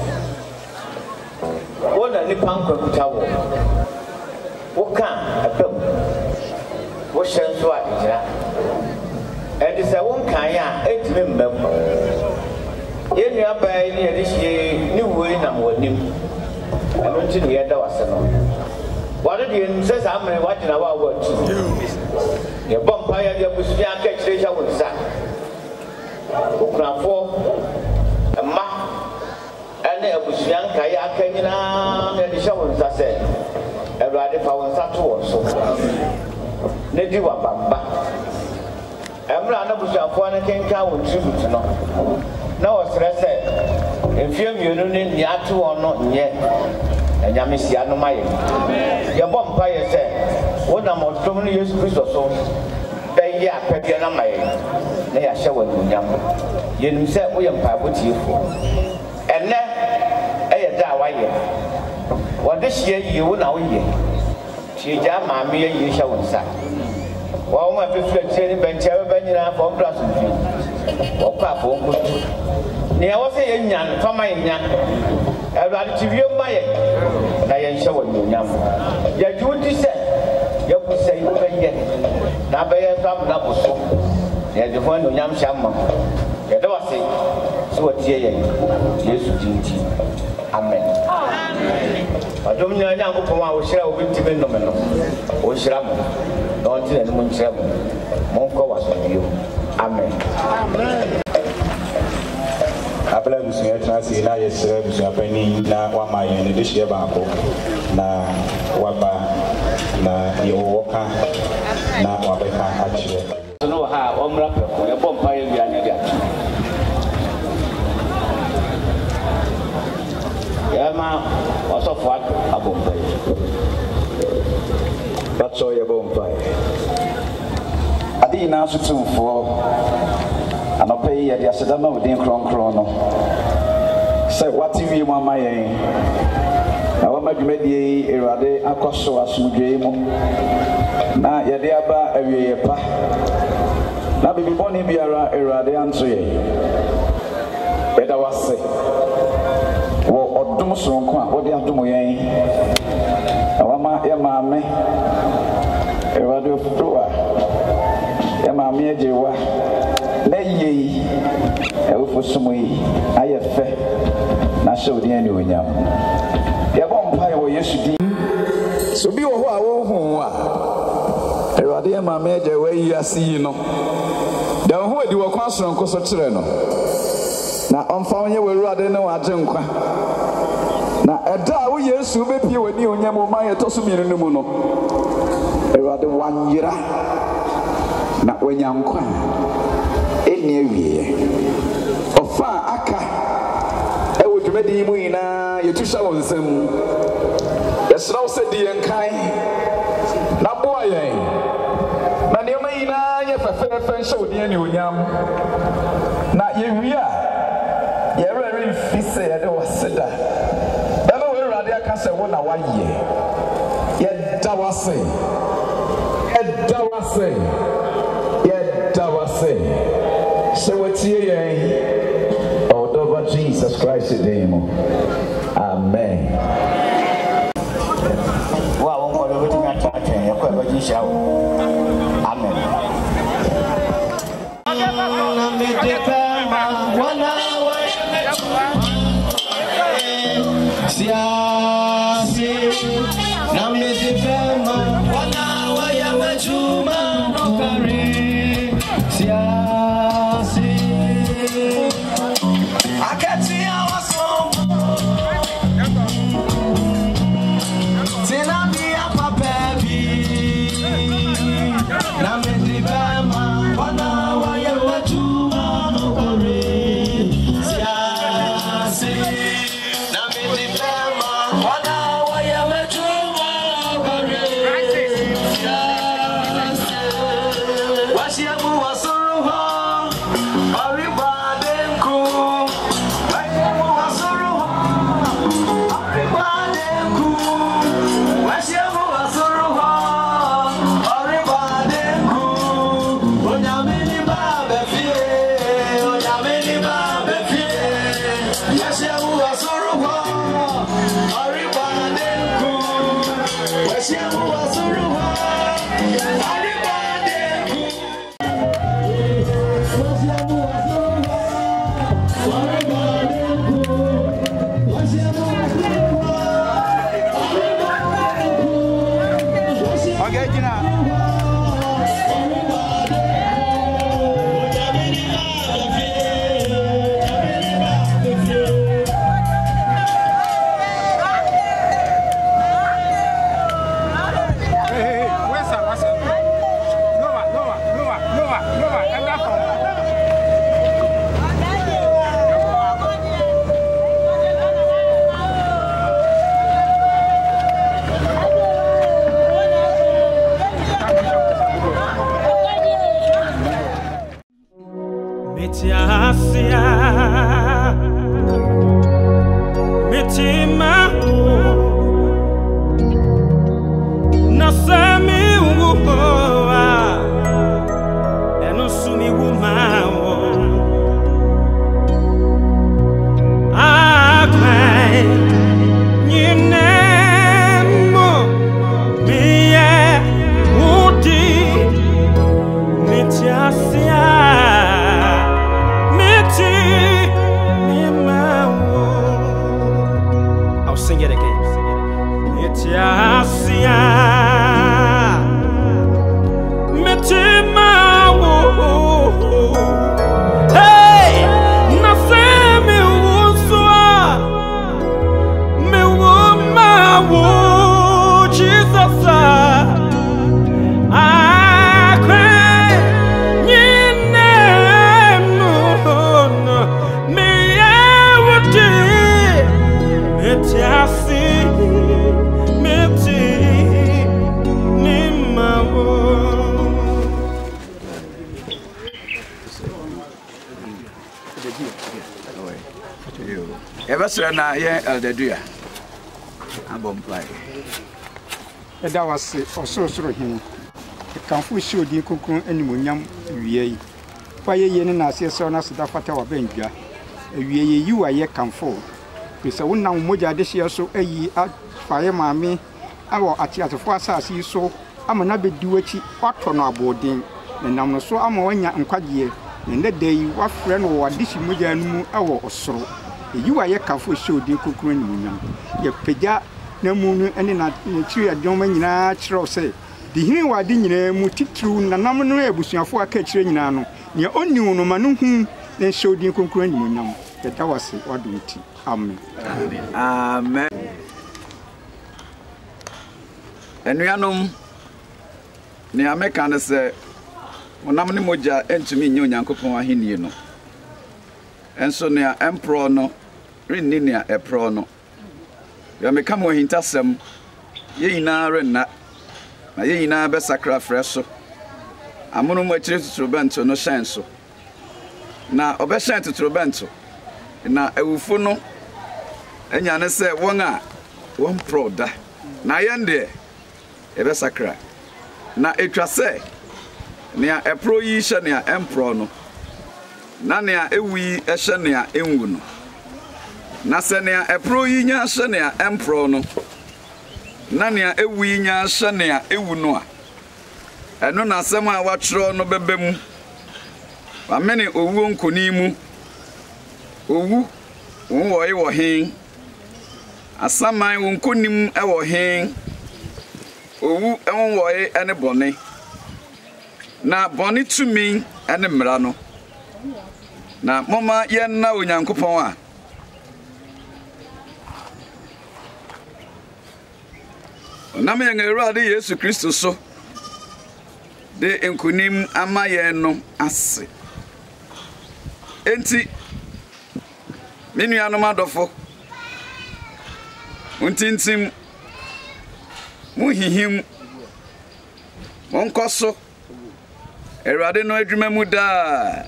Speaker 14: wona nipa nkwakuta wɔ woka ɛbɛm wohyɛ nso a ɛgyina ɛde sɛ wonkan a ɛtumi mmam yɛn nua baa yi ne yɛde hyie ne wei nam w'anim ɛno nti ne yɛda wase no wɔde deɛ nim sɛ saa mmere wagyina hɔ a wɔatu yɛbɔ mpa yɛde abusua aka kyerɛ hyɛ wo nsa okunafoɔ mma ɛne abusua nkaeɛ aka nyinaa na yɛde hyɛ wo nsa sɛ Awurade fa wo nsa to wɔn so na di w'abamba ɛmmerɛ na abusuafoɔ no kenkan wɔn tribute no na wɔserɛ sɛ mfeɛ mmienu ne nea ato wɔn no nyɛ Nyame sia no ma yɛ yɛbɔ mpa yɛ sɛ wonam ɔdom no Yesu Kristo so bɛyɛ apɛdeɛ no ma yɛ na yɛahyɛ wɔ anuonyam yɛnim sɛ woyɛ mpaebɔtiefoɔ ɛnɛ ɛyɛ da a wayɛ wɔde hyia yie wo na woyɛ hyia maame yɛ yie hyɛ wo nsa wɔn mu afifiri akyire ne bɛnkyɛ bɛbɛ nyinaa fɔ ɔmbra so mfiri wɔkɔ afɔ nkoto nea wɔ sɛ yɛnya no fama yɛnya Awurade ti wie ma yɛ na yɛnhyɛ wɔ anuonyam yɛgye wo di sɛ yɛbu sɛ yɛbɛyɛ na bɛyɛ nso amena bo so na yɛde ho anuonyam hyɛ ama yɛde wase sɛ wɔtie yɛn Yesu din nti amen ɔdom nyinaa Nyankopɔn a wɔhyira obi ntimi nnome no wɔhyira mo na ɔnte n'anim nkyerɛ mo monkɔ w'asomdwuo amen
Speaker 3: abla busua tena se na yɛsrɛ busua panin na wama yɛn ne de hyɛ baako na waba na yɛwɔ ka na wabɛka akyerɛ
Speaker 14: no wɔ ha a ɔmmra prɛko yɛbɔ mpa yɛ wia ne de ato yɛma ɔsɔfo abɔ mpa yɛ
Speaker 15: bakyɛ yɛbɔ mpa yɛ ade nyinaa so tumfoɔ anɔpɛ yi yɛde ahyɛda ma wo din kronkron no sɛ wate wie mu ama yɛn na wama dwumadie yi Awurade akɔ so asomdwoe mu na yɛde aba awieeɛ pa na bibibɔne biara Awurade anto yɛn yɛda wase wɔ ɔdom soronko a wode adom yɛn na wama yɛ maame Awurade oforo a yɛ maame agyewa na yie yi ɛwofo som yi ayɛ fɛ na hyɛ wo din anuonyam yɛbɔ mpaeɛ wɔ Yesu din so bi wɔ hɔ a wɔhu a Awurade yɛ maame agya wayi ase yi no da wo ho adi wɔ kwan soronko so kyerɛ no na ɔmfa wo nyɛ w'Awurade ne w'agye nkwa na ɛda a wo Yesu wobɛpie w'ani onyam wo ma yɛtɔ so mmienu no mu no Awurade wanyera na wanya nkwa ɛnni awieɛ ɔfa a aka ɛwɔ dwumadi mu nyinaa yɛtu hyɛ wɔ nsɛm yɛsrɛ wo sɛ di yɛn kan na boa yɛn na nneɛma nyinaa yɛ fɛfɛɛfɛ nhyɛ wo din anuonyam na yɛwie a yɛwerɛ remfi sɛ yɛde wase da ɛma wɔ Awurade aka sɛ wo na woayɛ yɛda wase yɛda wase yɛda wase sɛ watie yɛn ɔdɔba Jesus Christ din mu amen
Speaker 14: wo a wɔnkɔde wobɛtumi atwɛn yɛkɔ ɛbɛgye hyia wo amen
Speaker 13: Wasiamu wasoro
Speaker 15: Na ye eldeduya abom play
Speaker 16: eda wase osoro hin kanfo shi odi kokon animonyam wiye yi fa ye ne na ase so na soda fata wa bandwa wiye yi wa ye kanfo pese wonam moja de hye so ayi afaye maame awo atiatefo asase so amana bediwachi wato no abodin ne nam no so ama wanya nkwagie ne ndeda yi wa frɛ no wa dishi moja nu awo osoro you are a careful show, dear Kukuan. Your Peja, no moon, and in a tree at Domain natural say. The hero I didn't Mutitu, Nanamano, Busia for a catching nano. Your only one man whom then showed the Kukuan. That was what do it. Amen.
Speaker 15: Amen. And we are no near Mecana say, Monamani Moja and to me, Yanko Hino. And so near Emperor no, Rininia a prono. You may come with Hintasem, ye na rena, ye na be sacra fresso. A monometric to Trubento no senso. Na obescent to Trubento. Na a ufuno, and Yana say one pro da. Na yende, a be sacra. Na a trace, near a pro ye shania emperor no. Nania ewi eshania enwuno na senia epro yinya shania empro no nania ewi nya shania ewuno a eno na asem a watro no bebem ba mene owu nkonimu owu wo yi wo hen asaman wo nkonim e wo hen owu enwo wo yi ene bone na bone tumi ene mra no na mama yen na onyankopon a na me yen Awurade Yesu Kristo so de enkunim ama yen no ase enti menuanom adofo untintim muhihim monkoso Awurade no adwuma mu da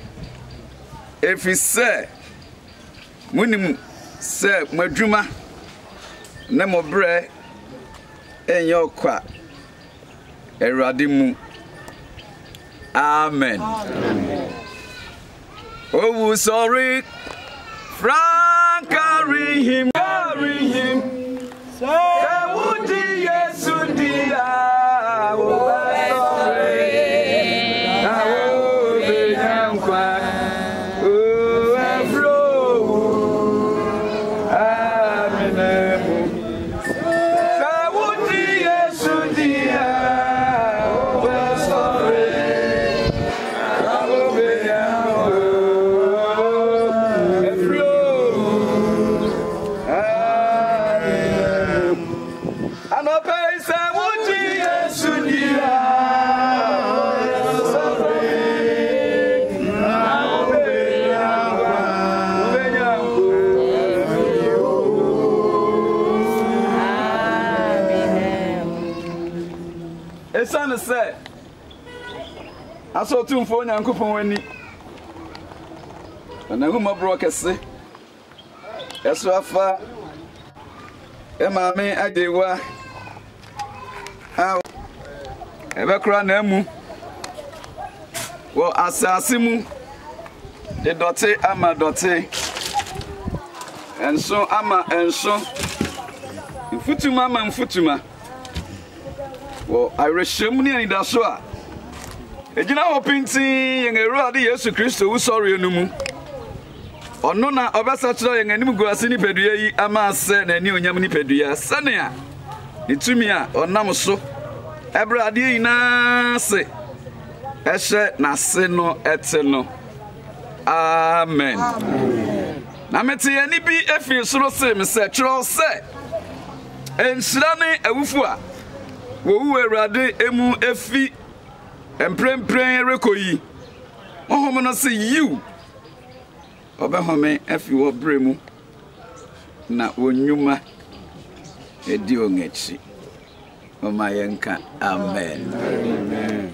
Speaker 15: efise munim se madwuma na mobre enyo kwa Awurade mu amen. Oh sorry Frank carry him say would Jesus
Speaker 17: Esan say aso tumfo Nyankopon wani na huma bro kese eso afa maame adewa ebekura na emu wo asase mu de dote ama dote enso ama enso mfutuma ama mfutuma wo areshem ni anida so a ejina ho pinti yen Awurade Yesu Kristo wo sori enumu ono na obesa kiro yen anim guase ni pedua yi ama ase na ani onyam ni pedua sane a itumi a onam so Awurade yi na se ehye na se no ete no amen na meti ani bi efi soro se me se kiro se enhyira ne awufu a wo wu Awurade emu efi emprempren rekoyi ohom no se you obehome efi wo bremu na wonyuma edi ongechi omayenka amen amen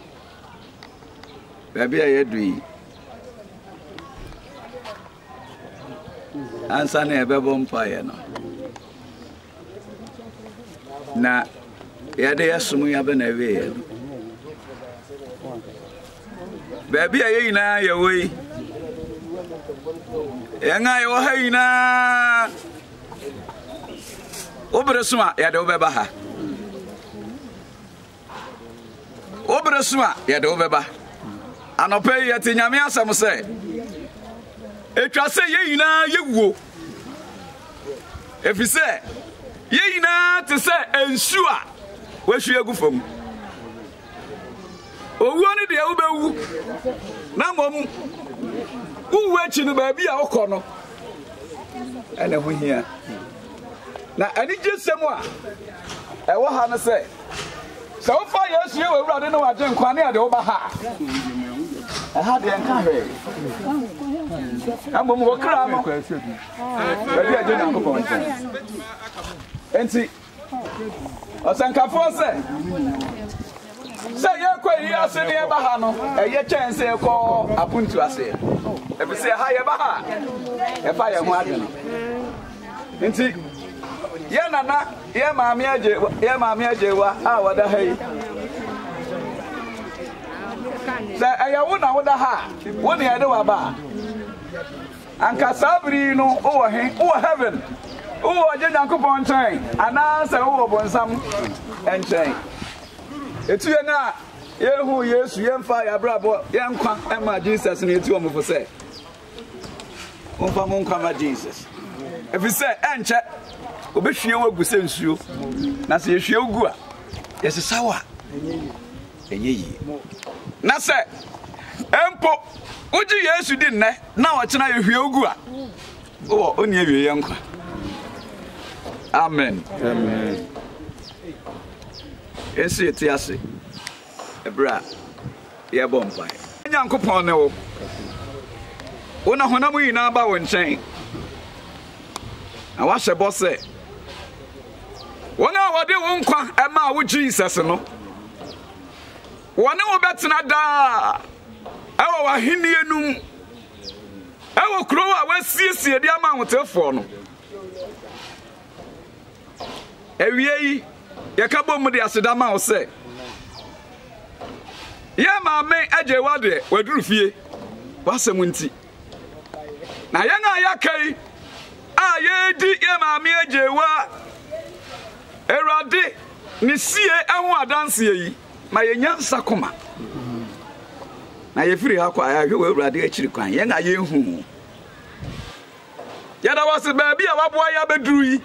Speaker 17: baby ayedui ansa na ebebo mpaye no na yade yasumu yabe na we baby ayi na yewoi yenga yo hayina obresuma yade obeba ha obresuma yade obeba anope yete nyame asam se etwa se yeyina yewuo efise yeyina te se ensu a wahwie agufam owuo ne de ubewu na mom uwe chi no ba bia okọ no ene ho hia na ani jesem a ewo ha no se so fa Yesu ye Awurade no waje nkwa ne ade wo ba ha ha de enka hwe amom wo kra no ba bia je na nkopon nti enti osankafo se ye kwa yi ase ne ba ha no eye chance e ko apuntu ase e se ha ye ba ha e fa ye ho ade no enti ye nana ye maame ajewa a wada ha yi se eye wo na woda ha wo ne ade wa ba anka sabri no wo he wo heaven wo je Nyankopon chen ana se wo bonsam enchen etuye na yehu Yesu yemfa ya brabo yenkwa ema Jesus na etu omfo se onfa mo nkwa ma Jesus efise enche obehwie wagu se nsuo na se yehwie ogu a yesesawa enyeyi na se empo uji Yesu di nne na wo kina yehwie ogu a wo oni awie yenkwa amen amen esi etiase ebra ye bompa Nyankopon ne wo wona honam yi na ba wo nchen na wa hyebo se wona wode wo nkwa ema wo Jesus no wona wo betena da ewo wa hini enum ewo kuro wa wasiesie di ama hotefo no ewie yi yeka bom de asedama wo se ye maame ajewa de waduru fie wasem nti na yenga yakai a ye di ye maame ajewa Awurade ni sie ehu adanse yi ma yenya nsakoma na ye firi ha kwa ya hwe Awurade akiri kwan yenga ye hu yada wase ba bia waboa ya beduru yi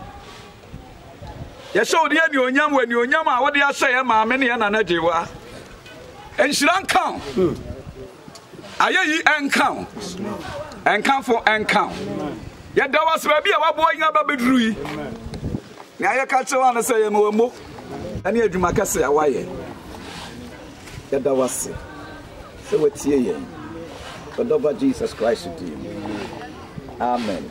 Speaker 17: ye show de ani onyam wani onyam a wode ahye ye maame ne ye nana jewa enhira nkan ayeyi enkan enkanfo enkan ye da wase ba bia waboa nya ba beduru yi na ye ka chewa na say ye mo ani adwuma kase ya waye ye da wase se wetie ye odoba Jesus Christ di amen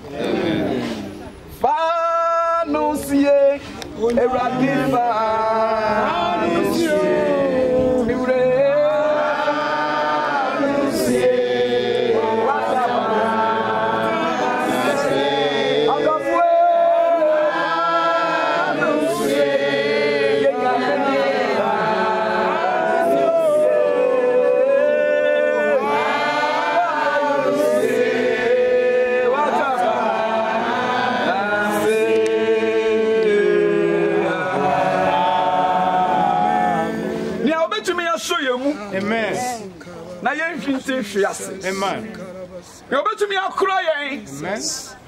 Speaker 17: amen fa no sie Eradiva Na yen hwinte hwiase. Amen. Yo betumi akura yen. Amen.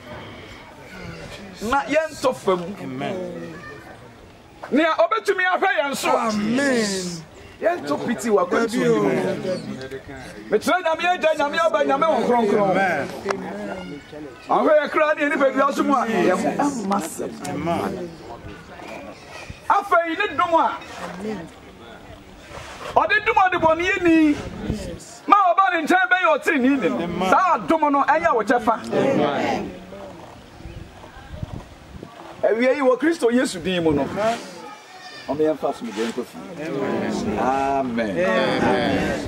Speaker 17: Na yen tofam. Amen. Ni obetumi ahwe yen so. Amen. Yen to piti wa kwantu. Metra nyame agya nyame aba nyame won kronkron. Amen. Ahwe akra ni nipa bi aso mu a ye mo amase. Amen. Afei ni dum a. Ode dum ode boni ni. Ma oba ni nchen be yo tiri ni ni. Sa dum no enya wo chefa. Amen. Ewie yi wo Kristo Yesu din mu no. O me emfa so me den ko fi. Amen. Amen.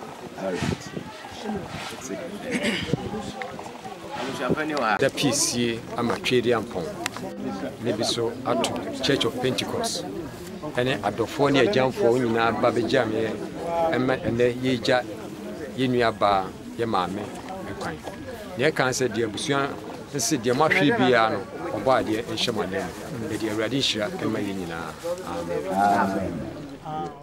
Speaker 18: The PCA amatwedi ampon. Maybe so at Church of Pentecost. Ene adofo ne agyamfo nyina ba begya me ene yeja yenua ba ye maame ekwan ne kan se de abusua se de mahwe bia no obo ade enhyemane e de awurade hyira ema ye nyina amen.